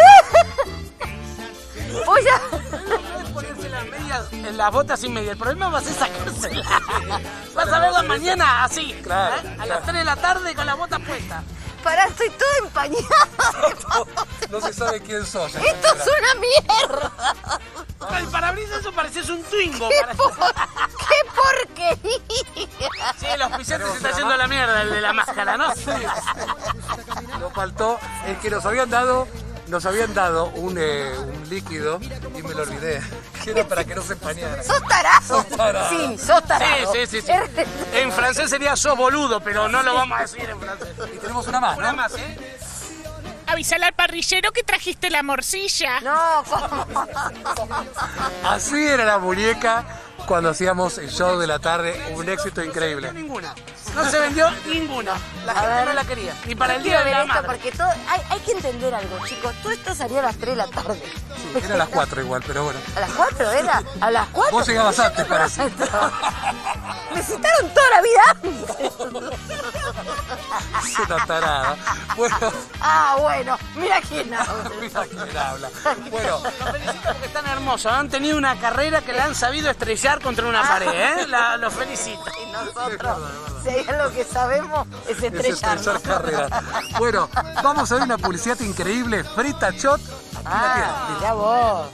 Voy a... Puedes ponerse las medias en las botas sin media. El problema va a ser sacárselas. Vas a verla mañana así. Claro, A las 3 de la tarde con la bota puesta. Pará, estoy toda empañada. No se sabe quién sos. Esto es una mierda. El parabrisas eso pareces un Twingo. ¡Qué porquería! Sí, los pisetes se está yendo a la mierda, el de la máscara, ¿no? Nos faltó el que nos habían dado un líquido y me lo olvidé. Que era para que no se empañara. ¡Sos tarado! Sos tarado. Sí, sos tarado. Sí. En francés sería sos boludo, pero no lo vamos a decir en francés. Y tenemos una más, ¿no? Una más, ¿eh? Avísale al parrillero que trajiste la morcilla. No, ¿cómo? Así era la muñeca cuando hacíamos el show de la tarde, un éxito increíble. Ninguna. No se vendió ninguna. La gente no la quería. Ni para el Quiero día de ver la esto madre. porque todo, hay que entender algo, chicos. Todo esto salió a las 3 de la tarde. Sí, era a las 4 igual, pero bueno. ¿A las 4 era? ¿A las 4? Vos llegabas antes, parece. Me citaron toda la vida antes. Es una tarada. Bueno, Ah, bueno, mira quién habla. mira quién habla. Bueno, Los felicito porque están hermosos. Han tenido una carrera que la han sabido estrellar contra una pared, ¿eh? Los felicito. Y nosotros, si hay algo que sabemos, es es estrellarnos. estrellar carreras. Bueno, vamos a ver una publicidad increíble. Frita Shot. Aquí la tienen. Mirá vos.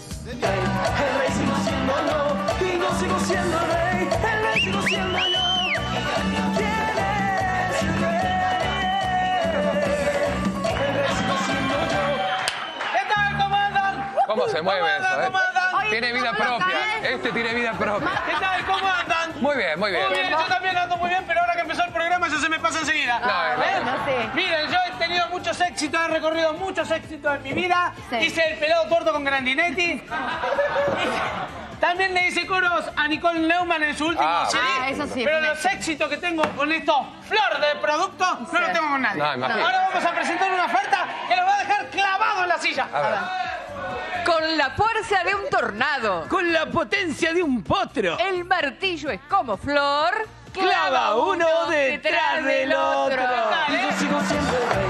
¿Cómo se mueve eso, ¿Cómo andan? Tiene vida propia. Este tiene vida propia. ¿Qué tal? ¿Cómo andan? Muy bien, muy bien. Muy bien, yo también ando muy bien, pero ahora que empezó el programa ya se me pasa enseguida. No, no sé. Miren, yo tenido muchos éxitos, he recorrido muchos éxitos en mi vida. Sí. Hice el pelado tuerto con Grandinetti. También le hice coros a Nicole Neumann en su último CD. Eso sí. Pero los éxitos que tengo con estos flor de productos no los tengo con nadie. Ahora vamos a presentar una oferta que los va a dejar clavados en la silla. A ver. Con la fuerza de un tornado. Con la potencia de un potro. El martillo es como flor. Clava uno detrás del otro. Yo sigo siendo rey.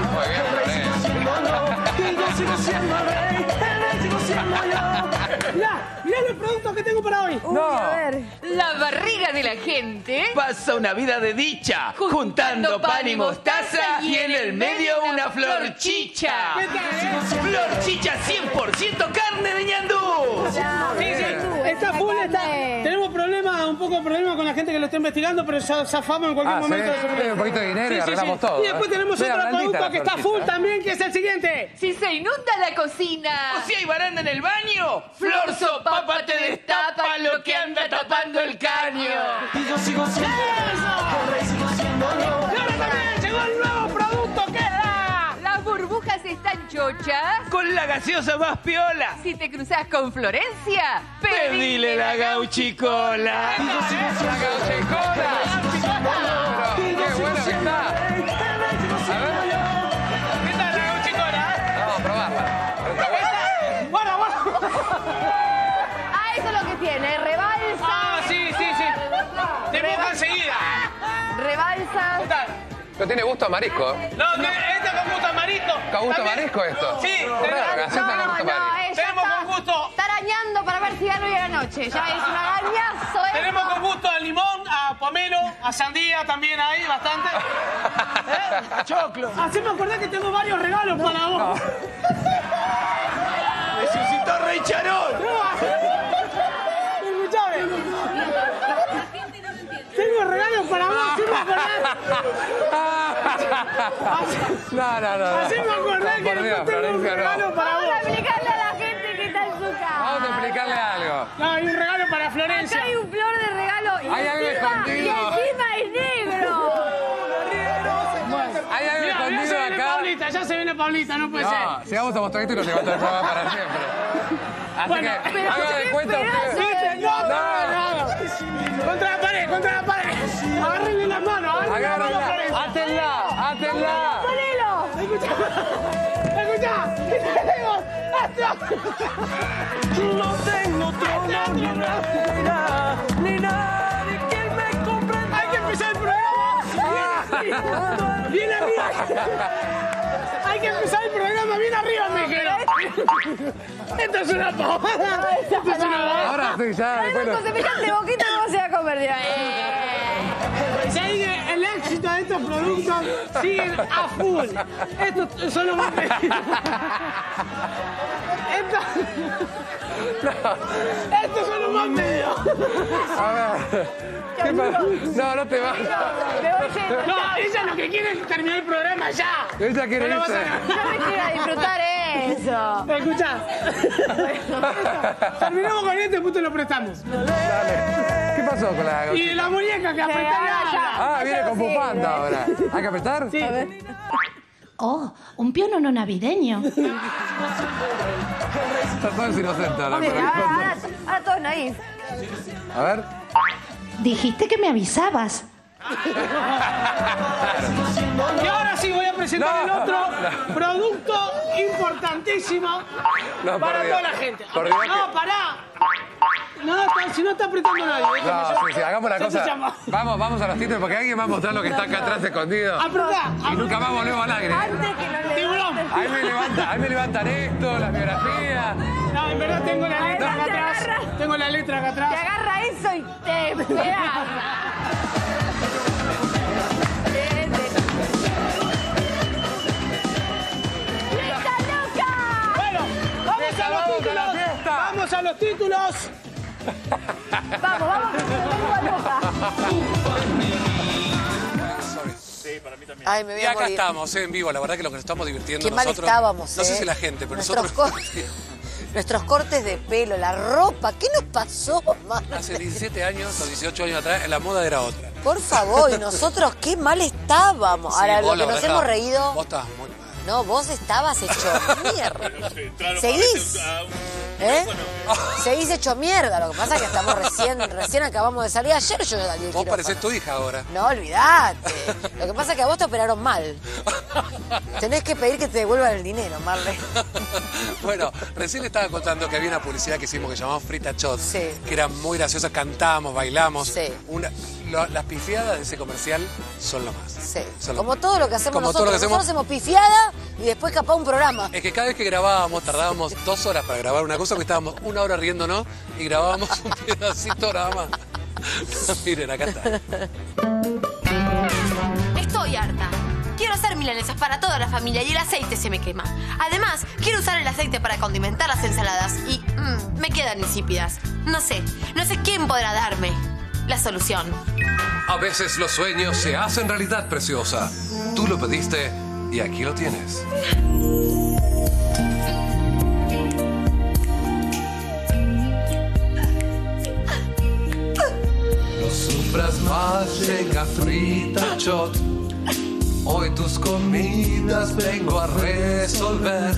Yo sigo siendo rey. Sigo siendo yo. Mirá los productos que tengo para hoy. No. A ver. La barriga de la gente pasa una vida de dicha, juntando pan y mostaza y en el medio una flor chicha. Flor chicha 100% carne de ñandú. Sí, está full, tenemos un poco de problema con la gente que lo está investigando, pero ya zafamos en cualquier momento. Sí. Un poquito de dinero y arreglamos todo. Y después tenemos otro producto que está full también, que es el siguiente. Si se inunda la cocina o si hay baranda en el baño, Flor Sopapa te destapa lo que anda tapando el caño. Y yo sigo siendo rey, sigo siendo yo. Y ahora también llegó el nuevo producto que da. Las burbujas están chochas con la gaseosa más piola. Si te cruzas con Florencia, pedile la gauchicola. ¡La gauchicola! ¡Qué bueno que está! A ver. ¿Qué tal la gauchicola? Vamos a probarla. Bueno. Eso es lo que tiene, rebalsa. Sí. Te moja enseguida. Rebalsa. ¿Qué tal? Pero tiene gusto a marisco. No, este con gusto a marisco. ¿Con gusto a marisco esto? Sí. Tenemos con gusto. Está arañando para ver si gano hoy a la noche. Ya es un arañazo, ¿eh? Tenemos con gusto a limón, a pomelo, a sandía también hay bastante. A choclo. Así me acordé que tengo varios regalos para vos. Resucitó Rey Charol. Escuchame. Tengo regalos para vos, así me acordé. No. Así me acordé que después tengo un regalo para vos. Vamos a explicarle a la gente que está en su casa. Vamos a explicarle algo. No, hay un regalo para Florencia. Acá hay un flor de regalo y hay algo escondido. Y encima es negro. Hay algo escondido acá. Ya se viene Paulita, no puede ser. Si vamos a mostrar esto y nos levanta el programa para siempre. Así que, haga de cuenta ustedes. No. Contra la pared. Agárrenle las manos. Agárrenla. Átenla. ¡Ponelo! Escucha. No tengo trono ni nadie que me comprenda. Hay que empezar el programa. Bien arriba. Hay que empezar el programa bien arriba, me dijeron. Esto es una pavada. Ahora sí, ya. Semejante boquita no se va a comer de ahí. Sigue el éxito de estos productos, siguen a full. Estos son los más pedidos. Estos son los más pedidos. A ver. ¿Qué pasa? No te vas. No, ella lo que quiere es terminar el programa ya. Ella quiere irse. Yo me quiero disfrutar eso. Escuchá. Terminamos con este, después te lo prestamos. Dale. ¿Qué pasó con la gauchita? Y la muñeca que apretá. Viene con bufanda ahora. ¿Hay que apretar? Sí. A ver. Oh, un piano navideño. Está todo inocente ahora. Ahora todo es naif. A ver. Dijiste que me avisabas. Y ahora sí voy a presentar el otro producto importantísimo para toda la gente. No, pará. No, si no está apretando nadie. Sí, hagamos la cosa. Vamos a los títulos porque alguien va a mostrar lo que está acá atrás escondido. Y nunca más volvemos al aire. Ahí me levantan esto, las biografías. No, en verdad tengo la letra acá atrás. Tengo la letra acá atrás. Te agarra eso y te pega. Vamos a los títulos. Vamos. Ay, me voy y a acá morir. estamos en vivo, la verdad que lo que nos estamos divirtiendo Qué mal nosotros. estábamos, no sé si la gente, pero nosotros. Nuestros cortes de pelo, la ropa, ¿qué nos pasó, man? Hace 17 años o 18 años atrás la moda era otra. Por favor, y nosotros qué mal estábamos. Ahora, Sí, lo que nos hemos reído. Vos estabas muy mal. No, vos estabas hecho mierda. ¿Seguís? Seguís hecho mierda. Lo que pasa es que estamos recién acabamos de salir. Ayer yo salí del Vos quirófano. parecés tu hija ahora. No, olvidate. Lo que pasa es que a vos te operaron mal. Tenés que pedir que te devuelvan el dinero, Marley. Bueno, recién le estaba contando que había una publicidad que hicimos que llamamos Frita Shot. Sí. Que era muy graciosa, cantamos, bailamos. Sí. Las pifiadas de ese comercial son lo más. Sí. Son lo Como más. todo lo que hacemos Como nosotros. todo lo que Nosotros hacemos pifiada y después capaz un programa. Es que cada vez que grabábamos tardábamos 2 horas para grabar una cosa, que estábamos 1 hora riéndonos y grabábamos un pedacito nada más. Miren, acá está. Estoy harta. Quiero hacer milanesas para toda la familia y el aceite se me quema. Además, quiero usar el aceite para condimentar las ensaladas y me quedan insípidas. No sé quién podrá darme la solución. A veces los sueños se hacen realidad, preciosa. Tú lo pediste y aquí lo tienes. No sufras más, llega Frita Shot. Hoy tus comidas vengo a resolver.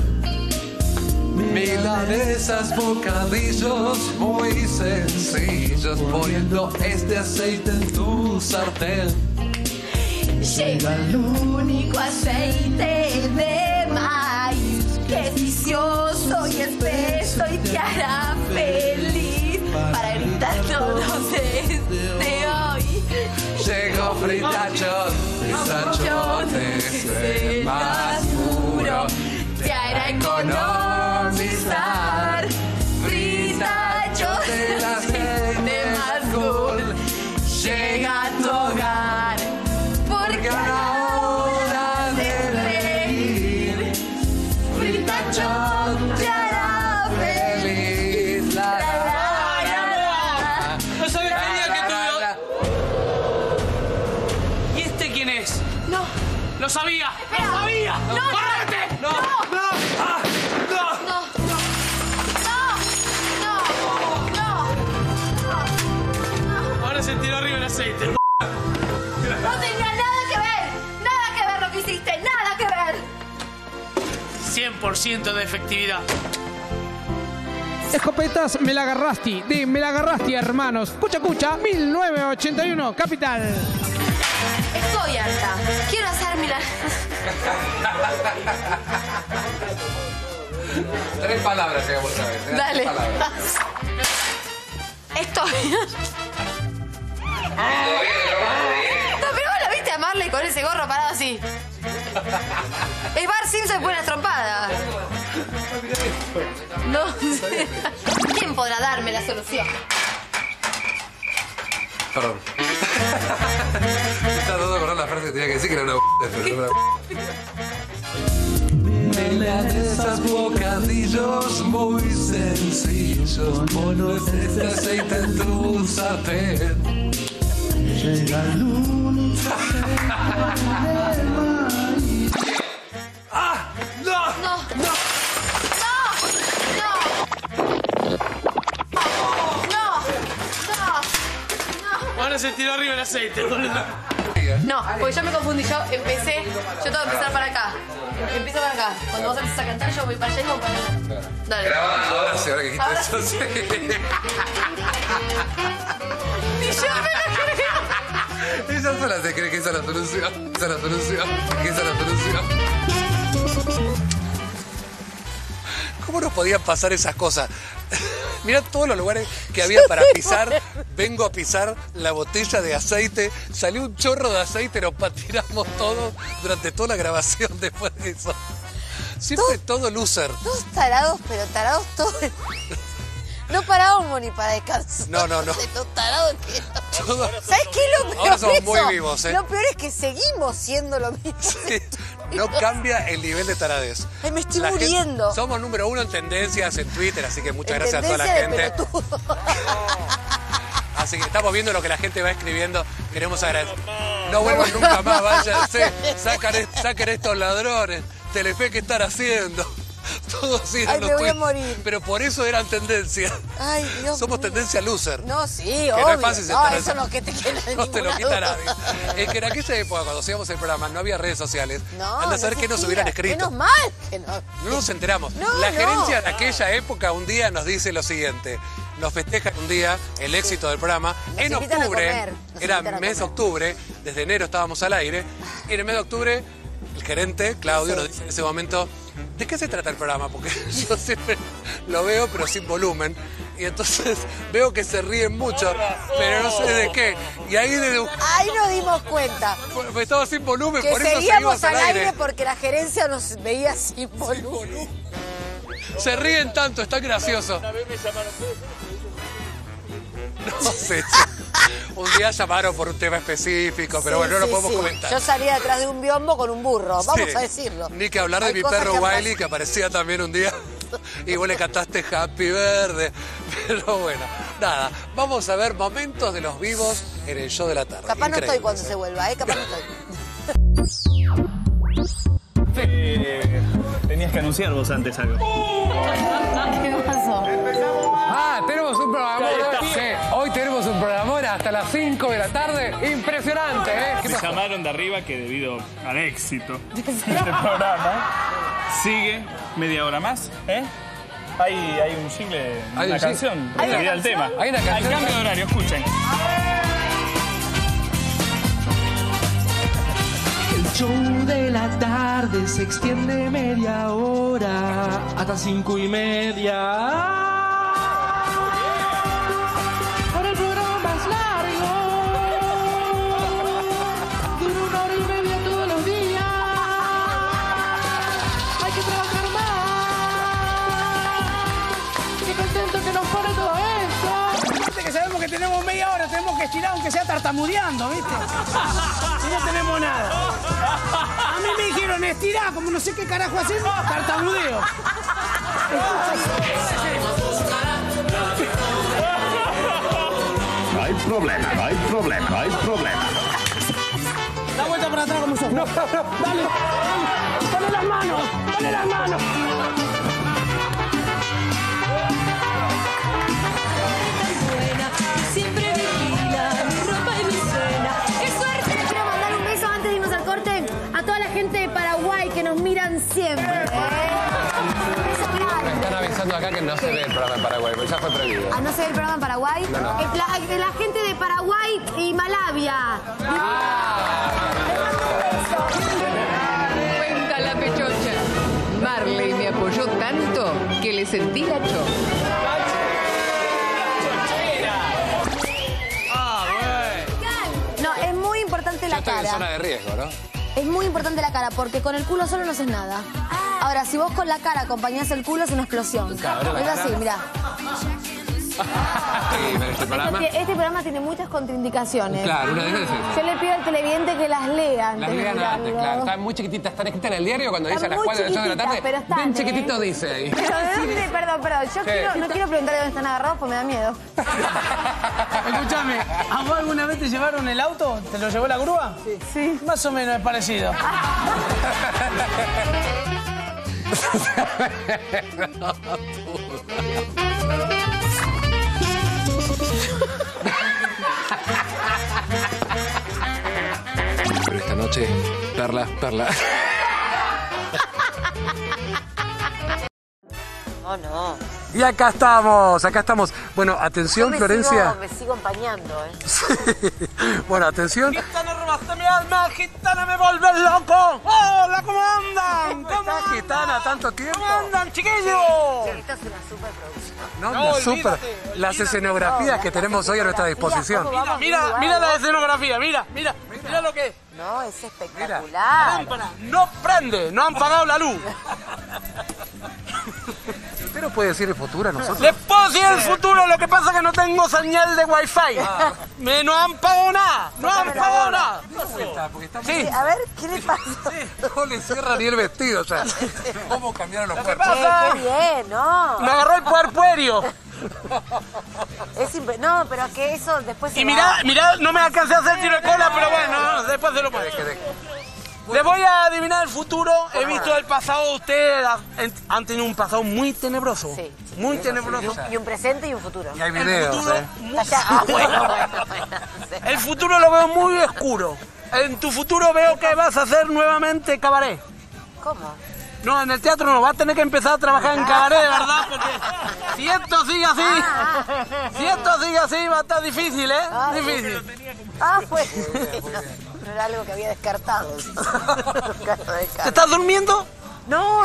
Milanesas, bocadillos muy sencillos, poniendo este aceite en tu sartén. Llega el único aceite de maíz, que es delicioso y espeso y te hará feliz para gritar todos desde hoy. Llegó Frita Shot, Frita Shot es el más puro, te hará economizar. Frita Shot el aceite más cool llega a tu hogar, porque a la hora de reír, Frita Shot te hará feliz. No sabes qué día que tuve. ¿Y este quién es? No. ¡Lo sabía! Espera. ¡Lo sabía! No, no. ¡Córrete! ¡No! ¡No! ¡Ah! ¡No! Ahora se tiró arriba el aceite. No tenía nada que ver lo que hiciste, nada que ver. 100% de efectividad. Escopetas Me la agarraste, de Me la agarraste, hermanos. Cucha Cucha, 1981, Capital. Estoy harta. Quiero hacer Tres palabras llegamos a ver. Dale. Estoy. No, pero vos la viste a Marley con ese gorro parado así. Es Bart Simpson después de la trompada. No sé. ¿Quién podrá darme la solución? Perdón. Estaba tratando de acordar la frase que tenía que decir, que era una Milanesas, bocadillos muy sencillos, pones este aceite en tu sartén. Llega el único ¡Ah! ¡No! No. Ahora se tiró arriba el aceite, boludo. No, porque yo me confundí. Yo tengo que empezar para acá. Empiezo para acá. Cuando vos empieces a cantar, yo voy para allá y vos para allá. Dale. Ahora sí, ahora que dijiste eso, sí. Ni yo me lo creo. Ella sola se cree que esa es la solución. Esa es la solución. Que esa es la solución. ¿Cómo nos podían pasar esas cosas? Mirá todos los lugares que había para pisar. Vengo a pisar la botella de aceite. Salió un chorro de aceite, nos patinamos todos durante toda la grabación después de eso. Siempre todo loser. Todos tarados, pero tarados todos. No parábamos ni para descansar. No. De lo tarados que Todo... ¿Sabes qué es lo peor? Ahora somos de muy eso? vivos, ¿eh? Lo peor es que seguimos siendo lo mismo. Sí. No cambia el nivel de taradez. Ay, me estoy La gente- muriendo. somos número 1 en tendencias en Twitter, así que muchas En gracias a toda la tendencia de gente. pelotudo. Así que estamos viendo lo que la gente va escribiendo. Queremos agradecer. No vuelvan nunca más, váyanse. Saquen estos ladrones. Telefe, ¿qué están haciendo? Todos eran Ay, los me voy a tweets. morir. Pero por eso eran tendencia. Ay, Dios Somos mío. tendencia loser. No, sí, que obvio. no es fácil No, estar eso así. no que te queda de No te lo ninguna quita duda. nadie. Es que en aquella época, cuando hacíamos el programa, no había redes sociales. No, Anda a saber qué nos existía. hubieran escrito. Menos mal que no. No nos enteramos. No, La no. gerencia de aquella época un día nos dice lo siguiente. Nos festejan un día el éxito del programa. Nos En invitan a octubre, comer, nos era invitan a mes de comer. octubre, desde enero estábamos al aire. Y en el mes de octubre, el gerente, Claudio, nos dice en ese momento, ¿de qué se trata el programa? Porque yo siempre lo veo, pero sin volumen. Y entonces veo que se ríen mucho, pero no sé de qué. Y ahí Ahí nos dimos cuenta. estaba sin volumen, Que por eso seguíamos seguimos al aire porque la gerencia nos veía sin volumen. Se ríen tanto, es tan gracioso. No sé. Un día llamaron por un tema específico, pero bueno, no lo podemos comentar. Yo salía detrás de un biombo con un burro, vamos Sí. a decirlo. Ni que hablar de Hay mi cosas perro que han Wiley, pasado. que aparecía también un día. Y vos le cantaste Happy Verde. Pero bueno, nada. Vamos a ver momentos de los vivos en el show de la tarde. Capaz no Increíble. estoy cuando se vuelva, capaz no estoy. Tenías que anunciar vos antes algo. ¿Qué pasó? Tenemos un programa. Sí, hoy tenemos un programa hasta las 5 de la tarde. Impresionante, ¿eh? ¿Qué Me pasó? llamaron de arriba que debido al éxito de este programa sigue media hora más, ¿eh? Hay un jingle, Hay una un canción, jingle. ¿Hay una referida al canción? tema. Hay una canción. Hay cambio de horario, escuchen. El show de la tarde se extiende media hora hasta 5:30. Ahora el programa es largo, dura 1 hora y media todos los días. Hay que trabajar más. Qué contento que nos pone todo esto. Aparte que sabemos que tenemos media hora, tenemos que estirar aunque sea tartamudeando, ¿viste? Y no tenemos nada. A mí me dijeron estirar, como no sé qué carajo hacer, tartamudeo. No hay problema, no hay problema, no hay problema. Da vuelta para atrás como sos. No, dale. Ponle las manos, ponle las manos. Siempre vigila mi ropa y mi cena. ¡Qué suerte! Quiero mandar un beso antes de irnos al corte a toda la gente de Paraguay que nos miran siempre. Me están avisando acá que no se ve el programa en Paraguay, porque ya fue prohibido. ¿Ah, no se ve el programa en Paraguay? No, no. Es la gente de Paraguay y Malavia. Cuenta la pechocha. Marley me apoyó tanto que le sentí la chocha. No, es muy importante la Estoy en zona cara. de riesgo, ¿no? Es muy importante la cara porque con el culo solo no haces nada. Ahora, si vos con la cara acompañás el culo es una explosión. Claro, la Es cara. así, mirá. Sí, en este programa. Este programa tiene muchas contraindicaciones. Claro, una de ellas es esa. Yo le pido al televidente que las lea antes Las de lean antes, mirarlo. claro. Están muy chiquititas, están escritas en el diario cuando dice a Están las muy 4 de la tarde. chiquititas, pero están, Bien ¿eh? chiquitito dice ahí. Pero ¿de dónde? Perdón. Yo no quiero preguntar de dónde están agarrados porque me da miedo. Escúchame, ¿a vos alguna vez te llevaron el auto? ¿Te lo llevó la grúa? Sí. Más o menos es parecido. Pero esta noche, perla. Oh, no. Y acá estamos. Bueno, atención, Florencia. Me sigo empañando, ¿eh? Bueno, atención. Gitana, robaste mi alma, gitana, me vuelves loco. Hola, ¿cómo andan? ¿Cómo estás, andan? gitana? ¿Tanto tiempo? ¿Cómo andan, chiquillos? Esta es una superproducción. No, No, la olvídate, super. Las escenografías que tenemos hoy a nuestra disposición. Mira la escenografía, mira lo que es. No, es espectacular. La lámpara no prende, no han pagado la luz. ¿Usted nos puede decir el futuro a nosotros? Les puedo decir el futuro, lo que pasa es que no tengo señal de wifi. No han pagado nada, no han pagado nada. Sí. A ver, ¿qué le pasa? No le cierra ni el vestido, o sea. ¿Cómo cambiaron los cuerpos? Qué bien, ¿no? Me agarró el puerpuerio. No, pero que eso después se Y va. mirá, no me alcancé a hacer tiro de cola, pero bueno, después se lo puede. Les voy a adivinar el futuro. He visto el pasado de ustedes. Han tenido un pasado muy tenebroso. Sí. Muy tenebroso. Y un presente y un futuro. Y hay videos, Bueno. El futuro lo veo muy oscuro. En tu futuro veo que vas a hacer nuevamente cabaret. ¿Cómo? No, en el teatro no, vas a tener que empezar a trabajar en cabaret, de verdad, porque si esto sigue así, va a estar difícil, ¿eh? Difícil. Pues. No era algo que había descartado. ¿Te estás durmiendo? No.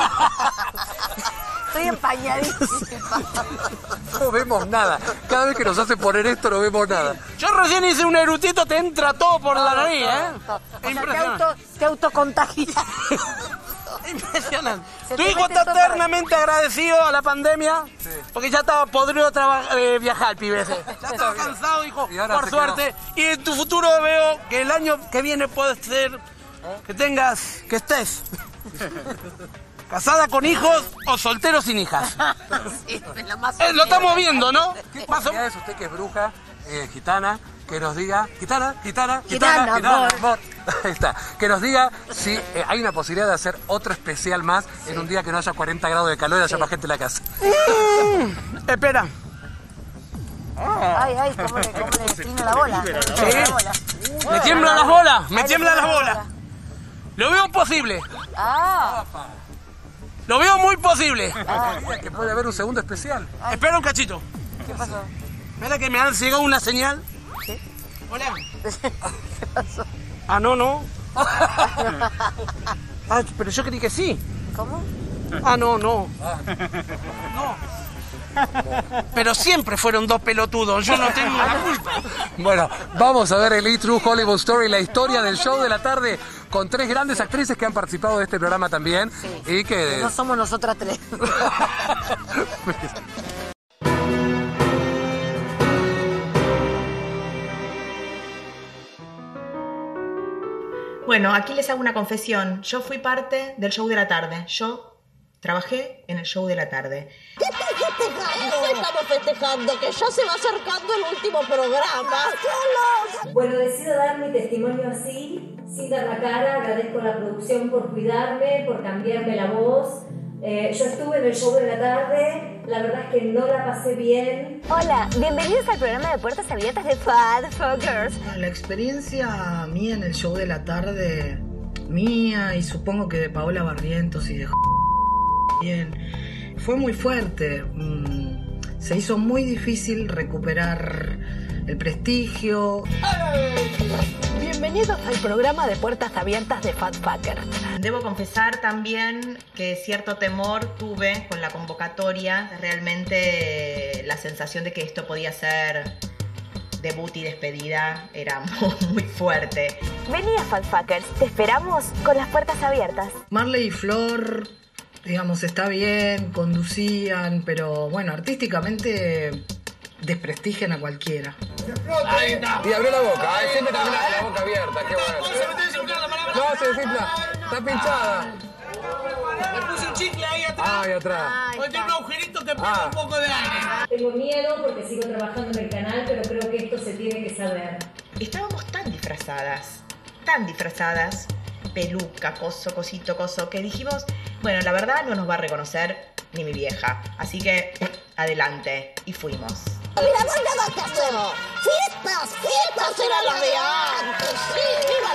Estoy empañadísima. No vemos nada. Cada vez que nos hace poner esto no vemos nada. Yo recién hice un erutito, te entra todo por la nariz, ¿eh? O sea, te autocontagias. Impresionante. Tu hijo está eternamente agradecido a la pandemia, porque ya estaba podrido viajar, el pibe ese. Ya estaba cansado, hijo, por suerte. Y en tu futuro veo que el año que viene puede ser que estés casada con hijos o soltero sin hijas. Lo estamos viendo, ¿no? ¿Qué posibilidades usted que es bruja, gitana, que nos diga, gitana, amor. Ahí está, que nos diga si hay una posibilidad de hacer otro especial más en un día que no haya 40 grados de calor y haya más gente en la casa? Espera. Ay, cómo le inclina la bola. Sí. Me tiemblan las bolas, Lo veo posible. Lo veo muy posible. Que puede haber un segundo especial. Espera un cachito. ¿Qué pasó? Espera que me han llegado una señal. ¿Sí? Hola. ¿Qué pasó? No. Pero yo creí que sí. ¿Cómo? No. Pero siempre fueron dos pelotudos, yo no tengo la culpa. Bueno, vamos a ver el True Hollywood Story, la historia del show de la tarde, con 3 grandes actrices que han participado de este programa también. Y que no somos nosotras 3. Bueno, aquí les hago una confesión. Yo fui parte del show de la tarde. Yo trabajé en el show de la tarde. ¿Qué estamos festejando? Que ya se va acercando el último programa. Bueno, decido dar mi testimonio así, sin dar la cara. Agradezco a la producción por cuidarme, por cambiarme la voz. Yo estuve en el show de la tarde, la verdad es que no la pasé bien. Hola, bienvenidos al programa de Puertas Abiertas de Fat Fuckers. La experiencia mía en el show de la tarde, mía y supongo que de Paola Barrientos y de bien, fue muy fuerte. Se hizo muy difícil recuperar el prestigio. Bienvenidos al programa de Puertas Abiertas de Fat Fuckers. Debo confesar también que cierto temor tuve con la convocatoria. Realmente la sensación de que esto podía ser debut y despedida era muy fuerte. Vení a Fat Fuckers, te esperamos con las puertas abiertas. Marley y Flor, digamos, está bien, conducían, pero bueno, artísticamente desprestigian a cualquiera. Y abrió la boca, siempre termina con la boca abierta, qué bueno. No, se desinfla, está pinchada. Le puse un chicle ahí atrás. Ahí atrás. Tiene un agujerito que pega un poco de aire. Tengo miedo porque sigo trabajando en el canal, pero creo que esto se tiene que saber. Estábamos tan disfrazadas, peluca, coso, que dijimos, bueno, la verdad no nos va a reconocer ni mi vieja, así que adelante, y fuimos. Mira, ¿dónde que hacemos? ¡Fiestas eran las de antes! ¡Sí, viva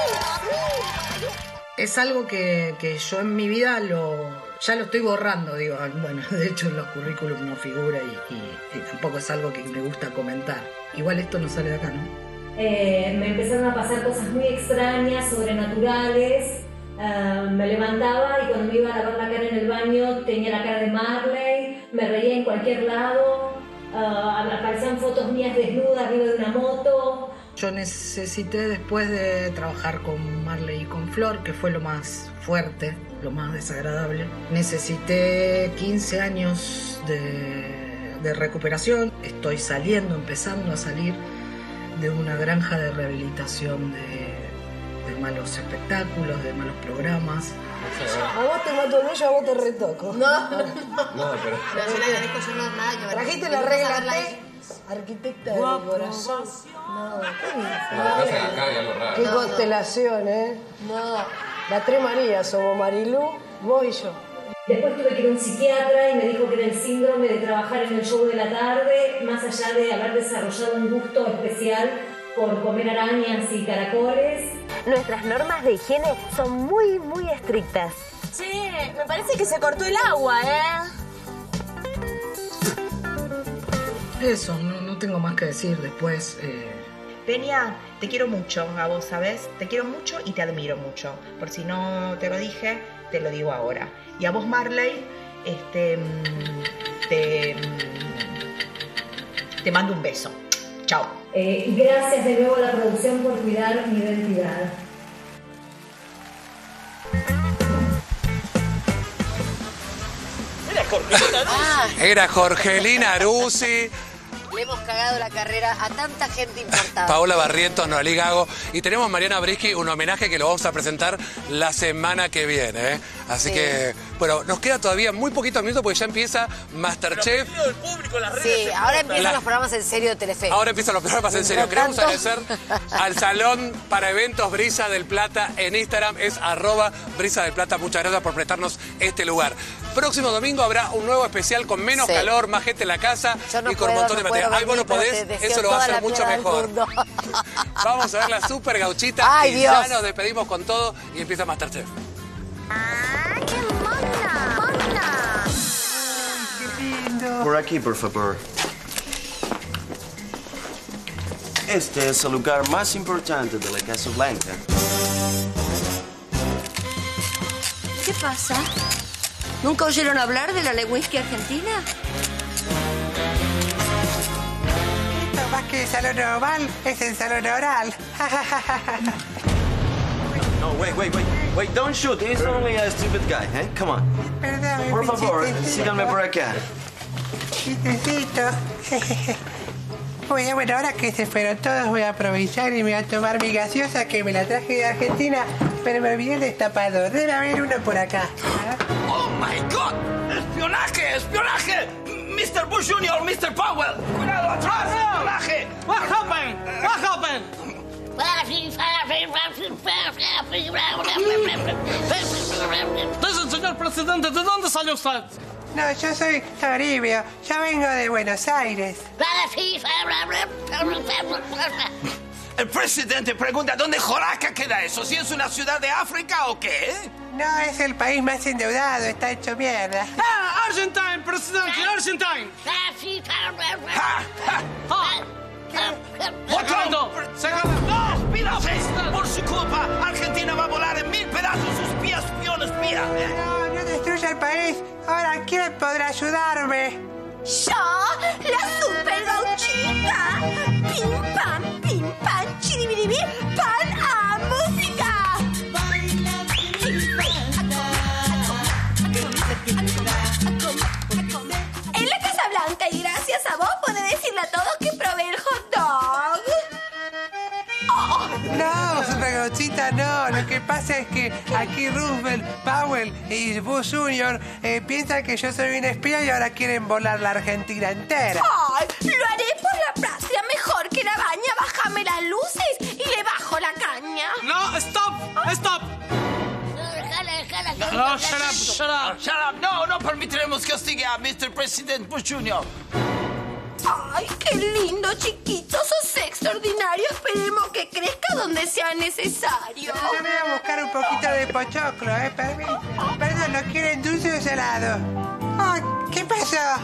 la vida! Es algo que yo en mi vida ya lo estoy borrando, digo, bueno, de hecho en los currículums no figura y tampoco es algo que me gusta comentar. Igual esto no sale de acá, ¿no? Me empezaron a pasar cosas muy extrañas, sobrenaturales. Me levantaba y cuando me iba a lavar la cara en el baño tenía la cara de Marley, me reía en cualquier lado, aparecían fotos mías desnudas arriba de una moto. Yo necesité, después de trabajar con Marley y con Flor, que fue lo más fuerte, lo más desagradable, necesité 15 años de recuperación. Estoy empezando a salir de una granja de rehabilitación de malos espectáculos, de malos programas. A vos te mato el bello, a vos te retoco. No, pero... yo no, nada que ver. ¿Trajiste la regla T? arquitecta de decoración. No, qué constelación, ¿eh? No. Las tres Marías somos Marilú, vos y yo. Después tuve que ir a un psiquiatra y me dijo que era el síndrome de trabajar en el show de la tarde, más allá de haber desarrollado un gusto especial por comer arañas y caracoles. Nuestras normas de higiene son muy, muy estrictas. Che, me parece que se cortó el agua, ¿eh? Eso, no tengo más que decir después. Peña, te quiero mucho a vos, ¿sabes? Te quiero mucho y te admiro mucho. Por si no te lo dije, te lo digo ahora. Y a vos, Marley, te mando un beso. Chao. Gracias de nuevo a la producción por cuidar mi identidad. Era Jorgelina Aruzzi. Le hemos cagado la carrera a tanta gente importada. Paola Barrientos, Noalí Gago. Y tenemos Mariana Brisky, un homenaje que lo vamos a presentar la semana que viene, ¿eh? Así que, bueno, nos queda todavía muy poquitos minutos porque ya empieza Masterchef. Del público, las redes sí, ahora empiezan los programas en serio de Telefe. Ahora empiezan los programas en serio. Queremos agradecer al Salón para Eventos Brisa del Plata en Instagram. Es @Brisa del Plata. Muchas gracias por prestarnos este lugar. Próximo domingo habrá un nuevo especial con menos calor, más gente en la casa y con un montón de material. Ay, vos no podés, eso lo va a hacer mucho mejor. Vamos a ver la super gauchita. Ay, y Dios. ya nos despedimos con todo y empieza Masterchef. Por aquí, por favor. Este es el lugar más importante de la Casa Blanca. ¿Qué pasa? ¿Nunca oyeron hablar de la Lewinsky argentina? Esto más que el salón oval es el salón oral. No, wait, don't shoot. He's only a stupid guy, eh? Come on. Perdón, Por favor, síganme por acá. Chistecito. Bueno, ahora que se fueron todos voy a aprovechar y me voy a tomar mi gaseosa que me la traje de Argentina, pero me olvidé el destapador. Debe haber uno por acá. ¡Oh, my God! ¡Espionaje! ¡Espionaje! ¡Mr. Bush Jr., Mr. Powell! ¡Cuidado, atrás! ¡Espionaje! What happened? What happened? Entonces, señor presidente, ¿de dónde salió usted? No, yo soy Toribio. Yo vengo de Buenos Aires. El presidente pregunta dónde joraca queda eso, si es una ciudad de África o qué. No, es el país más endeudado, está hecho mierda. ¡Ah, Argentine, presidente, Argentine! ¡Botón! ¡No! ¡Espiones! ¡Por su culpa! ¡Argentina va a volar en 1000 pedazos! ¡Espía, espión, espía! No destruya el país. Ahora, ¿quién podrá ayudarme? ¡Yo! ¡La super gauchita! ¡Pim, pam, chiribiribí! ¡Pan a música! En la Casa Blanca, y gracias a vos, puedo decirle a todos que probé el hot dog. No, super gauchita, no. Lo que pasa es que aquí Roosevelt, Powell y Bush Jr. Piensan que yo soy un espía y ahora quieren volar la Argentina entera. ¡Ay! Lo haré por la patria mejor que la baña. Bájame las luces y le bajo la caña. No, stop, stop. No, shut up. No permitiremos que hostigue a Mr. President Bush Jr. ¡Ay, qué lindo, chiquito! ¡Sos extraordinario! Esperemos que crezca donde sea necesario. Yo me voy a buscar un poquito de pochoclo, Perdón, ¿lo quieren dulce o salado? Ay, ¿qué pasó?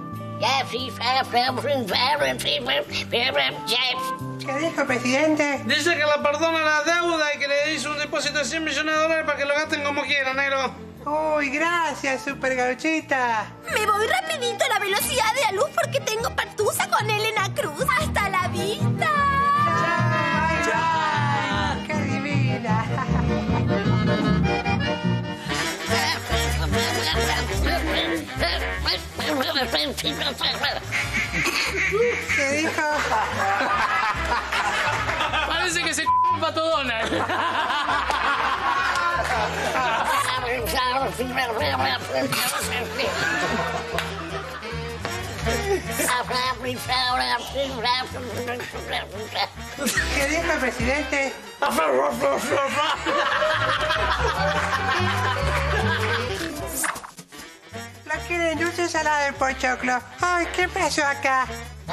¿Qué dijo, presidente? Dice que le perdona la deuda y que le hizo un depósito de $100 millones para que lo gasten como quieran, negro. Uy, gracias, super gauchita. Me voy rapidito a la velocidad de la luz porque tengo partusa con Elena Cruz. ¡Hasta la vista! ¡Chao! ¡Qué divina! ¿Qué dijo? Parece que se patodona. ¿Qué dijo el presidente? La quieren dulce salada de pochoclo. Ay, ¿qué pasó acá?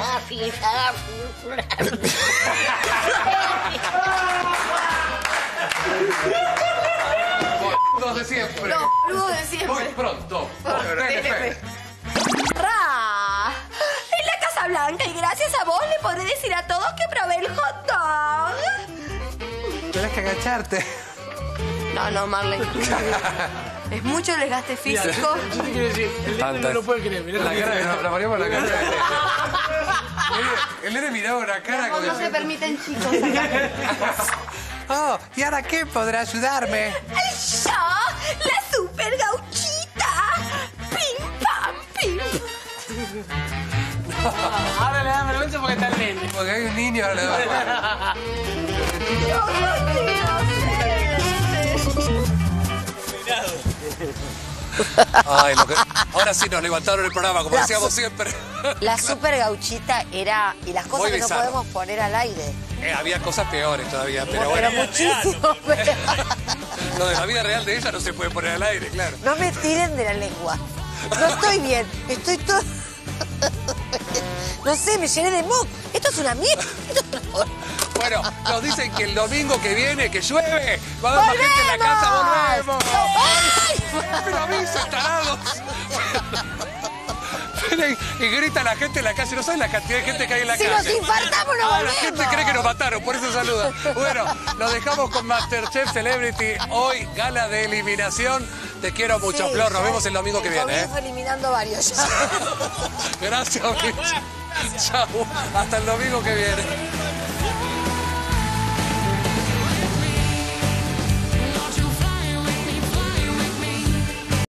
Los de siempre. Los boludos de siempre. Muy pronto. Por Telefe. ¡Ra! En la Casa Blanca y gracias a vos le podré decir a todos que probé el hot dog. Tenés que agacharte. No, Marley. Es mucho el desgaste físico. Yo te quiero decir, el nene no lo puede creer. Mirá La cara, la María por la cara. El nene miraba una cara como... No se permiten chicos acá. Oh, ¿y ahora qué podrá ayudarme? ¡Yo! ¡La super gauchita! ¡Pim, pam, pim! Ahora le da vergüenza porque está el nene. Porque hay un niño ahora le da. Ay, ahora sí nos levantaron el programa, como decíamos siempre. La super gauchita era... Y las cosas Muy que bizarro. no podemos poner al aire. Había cosas peores todavía, pero bueno. Pero muchísimo peor. Lo de la vida real de ella no se puede poner al aire, claro. No me tiren de la lengua. No estoy bien. Estoy todo... No sé, me llené de moco. Esto es una mierda. Bueno, nos dicen que el domingo que viene, que llueve, va a haber más gente en la casa, volvemos. Pero aviso, tarados. Y grita la gente en la calle, no saben la cantidad de gente que hay en la calle. Si nos infartamos, no volvemos. La gente cree que nos mataron, por eso saluda. Bueno, nos dejamos con Masterchef Celebrity. Hoy, gala de eliminación. Te quiero mucho, Sí, Flor. Nos ya vemos el domingo que viene. Comienzo eliminando varios ya. Gracias, Mitch. Chau. Hasta el domingo que viene.